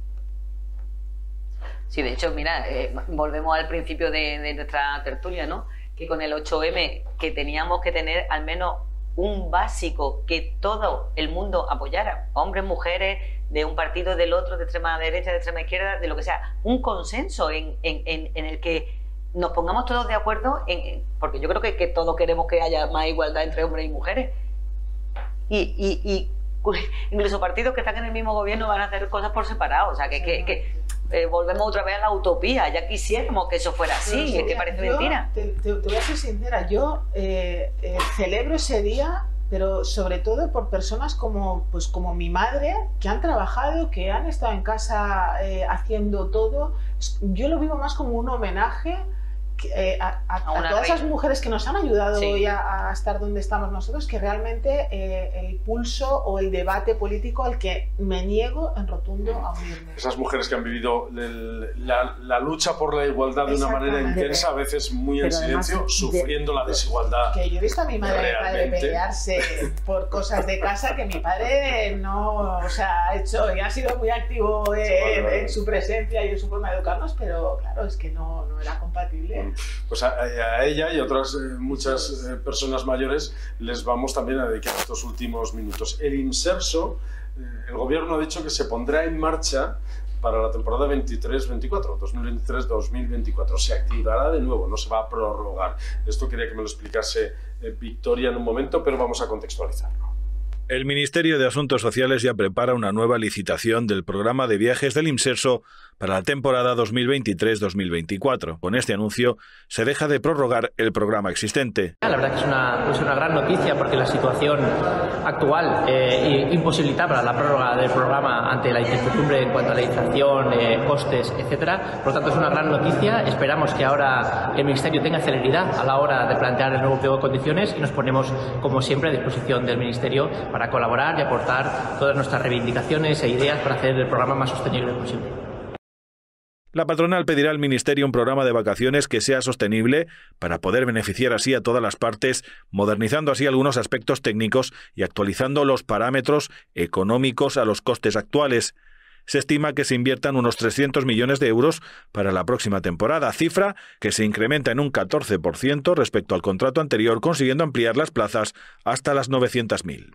Sí, de hecho, mira, eh, volvemos al principio de, de nuestra tertulia, ¿no? Que con el ocho eme, que teníamos que tener al menos un básico que todo el mundo apoyara, hombres, mujeres, de un partido, del otro, de extrema derecha, de extrema izquierda, de lo que sea, un consenso en, en, en, en el que nos pongamos todos de acuerdo, en, porque yo creo que, que todos queremos que haya más igualdad entre hombres y mujeres. Y, y, y incluso partidos que están en el mismo gobierno van a hacer cosas por separado, o sea, que, que, que eh, volvemos otra vez a la utopía, ya quisiéramos que eso fuera así, es que parece yo, mentira. Te, te, te voy a ser sincera, yo eh, eh, celebro ese día, pero sobre todo por personas como, pues, como mi madre, que han trabajado, que han estado en casa eh, haciendo todo. Yo lo vivo más como un homenaje Eh, a, a, a, a todas esas mujeres que nos han ayudado sí. hoy a, a estar donde estamos nosotros, que realmente eh, el pulso o el debate político al que me niego en rotundo a unirme. Esas mujeres que han vivido el, la, la lucha por la igualdad de una manera intensa, a veces muy en silencio, de, sufriendo la desigualdad. Que yo he visto a mi madre, padre pelearse por cosas de casa que mi padre no, o sea, ha hecho y ha sido muy activo en, sí, bueno, en su presencia y en su forma de educarnos, pero claro, es que no, no era compatible. Pues a, a ella y a otras eh, muchas eh, personas mayores les vamos también a dedicar estos últimos minutos. El Inserso, eh, el gobierno ha dicho que se pondrá en marcha para la temporada veintitrés veinticuatro, dos mil veintitrés dos mil veinticuatro. Se activará de nuevo, no se va a prorrogar. Esto quería que me lo explicase eh, Victoria en un momento, pero vamos a contextualizarlo. El Ministerio de Asuntos Sociales ya prepara una nueva licitación del programa de viajes del Inserso para la temporada dos mil veintitrés dos mil veinticuatro. Con este anuncio se deja de prorrogar el programa existente. La verdad que es una, es una gran noticia porque la situación actual eh, imposibilitaba la prórroga del programa ante la incertidumbre en cuanto a la inflación, eh, costes, etcétera. Por lo tanto, es una gran noticia. Esperamos que ahora el Ministerio tenga celeridad a la hora de plantear el nuevo pliego de condiciones y nos ponemos, como siempre, a disposición del Ministerio para colaborar y aportar todas nuestras reivindicaciones e ideas para hacer el programa más sostenible posible. La patronal pedirá al Ministerio un programa de vacaciones que sea sostenible para poder beneficiar así a todas las partes, modernizando así algunos aspectos técnicos y actualizando los parámetros económicos a los costes actuales. Se estima que se inviertan unos trescientos millones de euros para la próxima temporada, cifra que se incrementa en un catorce por ciento respecto al contrato anterior, consiguiendo ampliar las plazas hasta las novecientas mil.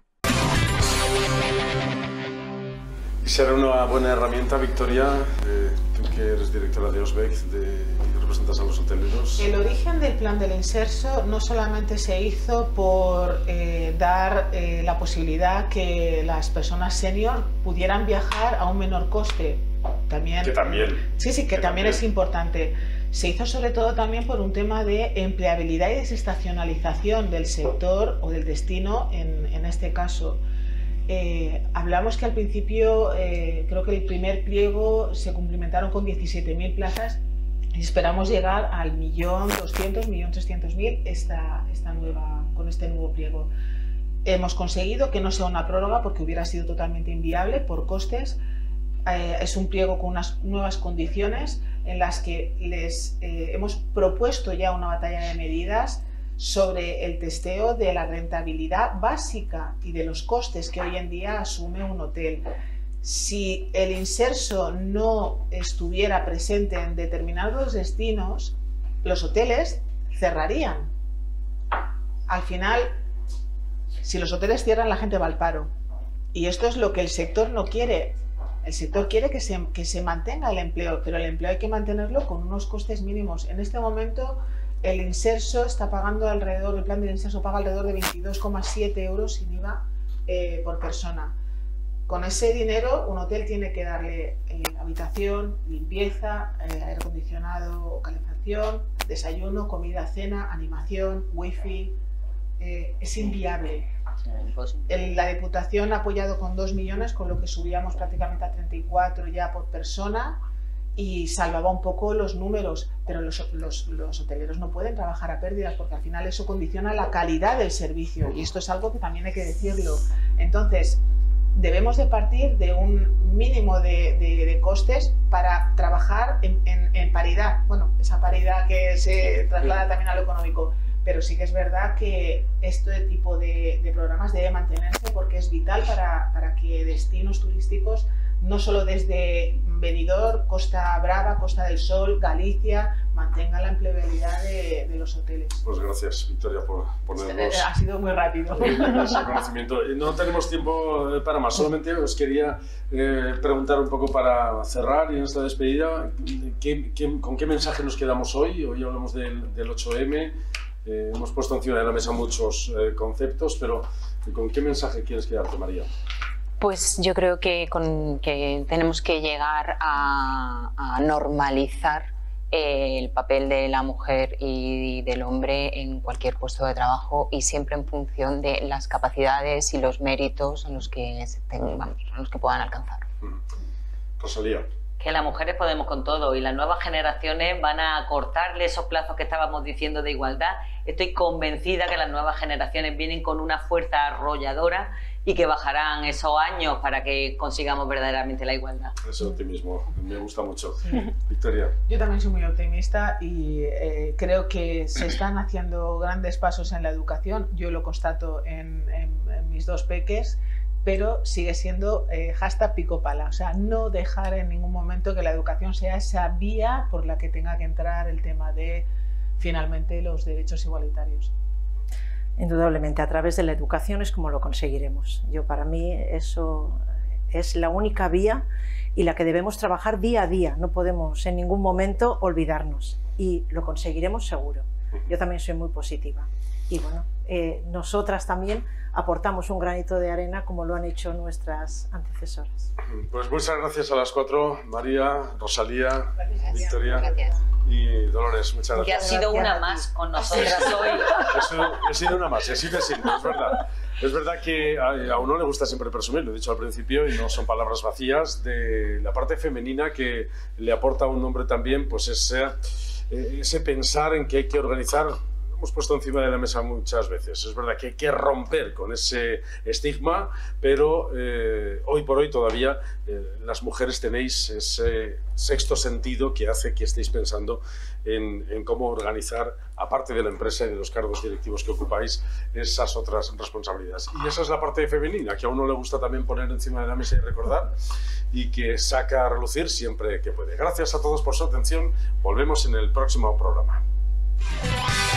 Y será una buena herramienta, Victoria, eh, tú que eres directora de Osbec de, y representas a los hoteleros. El origen del plan del Inserso no solamente se hizo por eh, dar eh, la posibilidad que las personas senior pudieran viajar a un menor coste. También, que también. Sí, sí, que, que también, también es importante. Se hizo sobre todo también por un tema de empleabilidad y desestacionalización del sector o del destino en, en este caso. Eh, hablamos que al principio, eh, creo que el primer pliego se cumplimentaron con diecisiete mil plazas y esperamos llegar al millón doscientos, millón trescientos mil esta, esta nueva, con este nuevo pliego. Hemos conseguido que no sea una prórroga porque hubiera sido totalmente inviable por costes. Eh, es un pliego con unas nuevas condiciones en las que les eh, hemos propuesto ya una batalla de medidas sobre el testeo de la rentabilidad básica y de los costes que hoy en día asume un hotel. Si el inserso no estuviera presente en determinados destinos, los hoteles cerrarían. Al final, si los hoteles cierran, la gente va al paro. Y esto es lo que el sector no quiere. El sector quiere que se, que se mantenga el empleo, pero el empleo hay que mantenerlo con unos costes mínimos. En este momento, el inserso está pagando alrededor, el plan del inserso paga alrededor de veintidós coma siete euros sin I V A eh, por persona. Con ese dinero, un hotel tiene que darle eh, habitación, limpieza, eh, aire acondicionado, calefacción, desayuno, comida, cena, animación, wifi. Eh, es inviable. El, la Diputación ha apoyado con dos millones, con lo que subíamos prácticamente a treinta y cuatro ya por persona y salvaba un poco los números, pero los, los, los hoteleros no pueden trabajar a pérdidas porque al final eso condiciona la calidad del servicio y esto es algo que también hay que decirlo. Entonces, debemos de partir de un mínimo de, de, de costes para trabajar en, en, en paridad, bueno, esa paridad que se traslada también a lo económico. Pero sí que es verdad que este tipo de, de programas debe mantenerse porque es vital para, para que destinos turísticos, no solo desde Benidorm, Costa Brava, Costa del Sol, Galicia, mantengan la empleabilidad de, de los hoteles. Pues gracias, Victoria, por ponernos... Ha sido muy rápido. Ese conocimiento. No tenemos tiempo para más, solamente os quería eh, preguntar un poco para cerrar y en esta despedida, ¿qué, qué, ¿con qué mensaje nos quedamos hoy? Hoy hablamos del, del ocho eme. Eh, hemos puesto encima de la mesa muchos eh, conceptos, pero ¿con qué mensaje quieres quedarte, María? Pues yo creo que, con, que tenemos que llegar a, a normalizar eh, el papel de la mujer y del hombre en cualquier puesto de trabajo y siempre en función de las capacidades y los méritos en los que, se tengan, vamos, en los que puedan alcanzar. Rosalía. Que las mujeres podemos con todo y las nuevas generaciones van a cortarle esos plazos que estábamos diciendo de igualdad. Estoy convencida que las nuevas generaciones vienen con una fuerza arrolladora y que bajarán esos años para que consigamos verdaderamente la igualdad. Ese optimismo me gusta mucho. Victoria. Yo también soy muy optimista y eh, creo que se están haciendo grandes pasos en la educación. Yo lo constato en, en, en mis dos peques, pero sigue siendo eh, hashtag pico pala, o sea, no dejar en ningún momento que la educación sea esa vía por la que tenga que entrar el tema de, finalmente, los derechos igualitarios. Indudablemente, a través de la educación es como lo conseguiremos. Yo, para mí, eso es la única vía y la que debemos trabajar día a día, no podemos en ningún momento olvidarnos y lo conseguiremos seguro. Yo también soy muy positiva y bueno, eh, nosotras también aportamos un granito de arena como lo han hecho nuestras antecesoras. Pues muchas gracias a las cuatro, María, Rosalía, Gracias. Victoria Gracias. y Dolores. Muchas gracias. Que ha sido una más con nosotras hoy. He sido, he sido una más, y así me siento, es verdad. Es verdad que a, a uno le gusta siempre presumir, lo he dicho al principio, y no son palabras vacías, de la parte femenina que le aporta a un hombre también, pues ese, ese pensar en que hay que organizar. Hemos puesto encima de la mesa muchas veces. Es verdad que hay que romper con ese estigma, pero eh, hoy por hoy todavía eh, las mujeres tenéis ese sexto sentido que hace que estéis pensando en, en cómo organizar, aparte de la empresa y de los cargos directivos que ocupáis, esas otras responsabilidades. Y esa es la parte femenina, que a uno le gusta también poner encima de la mesa y recordar, y que saca a relucir siempre que puede. Gracias a todos por su atención. Volvemos en el próximo programa.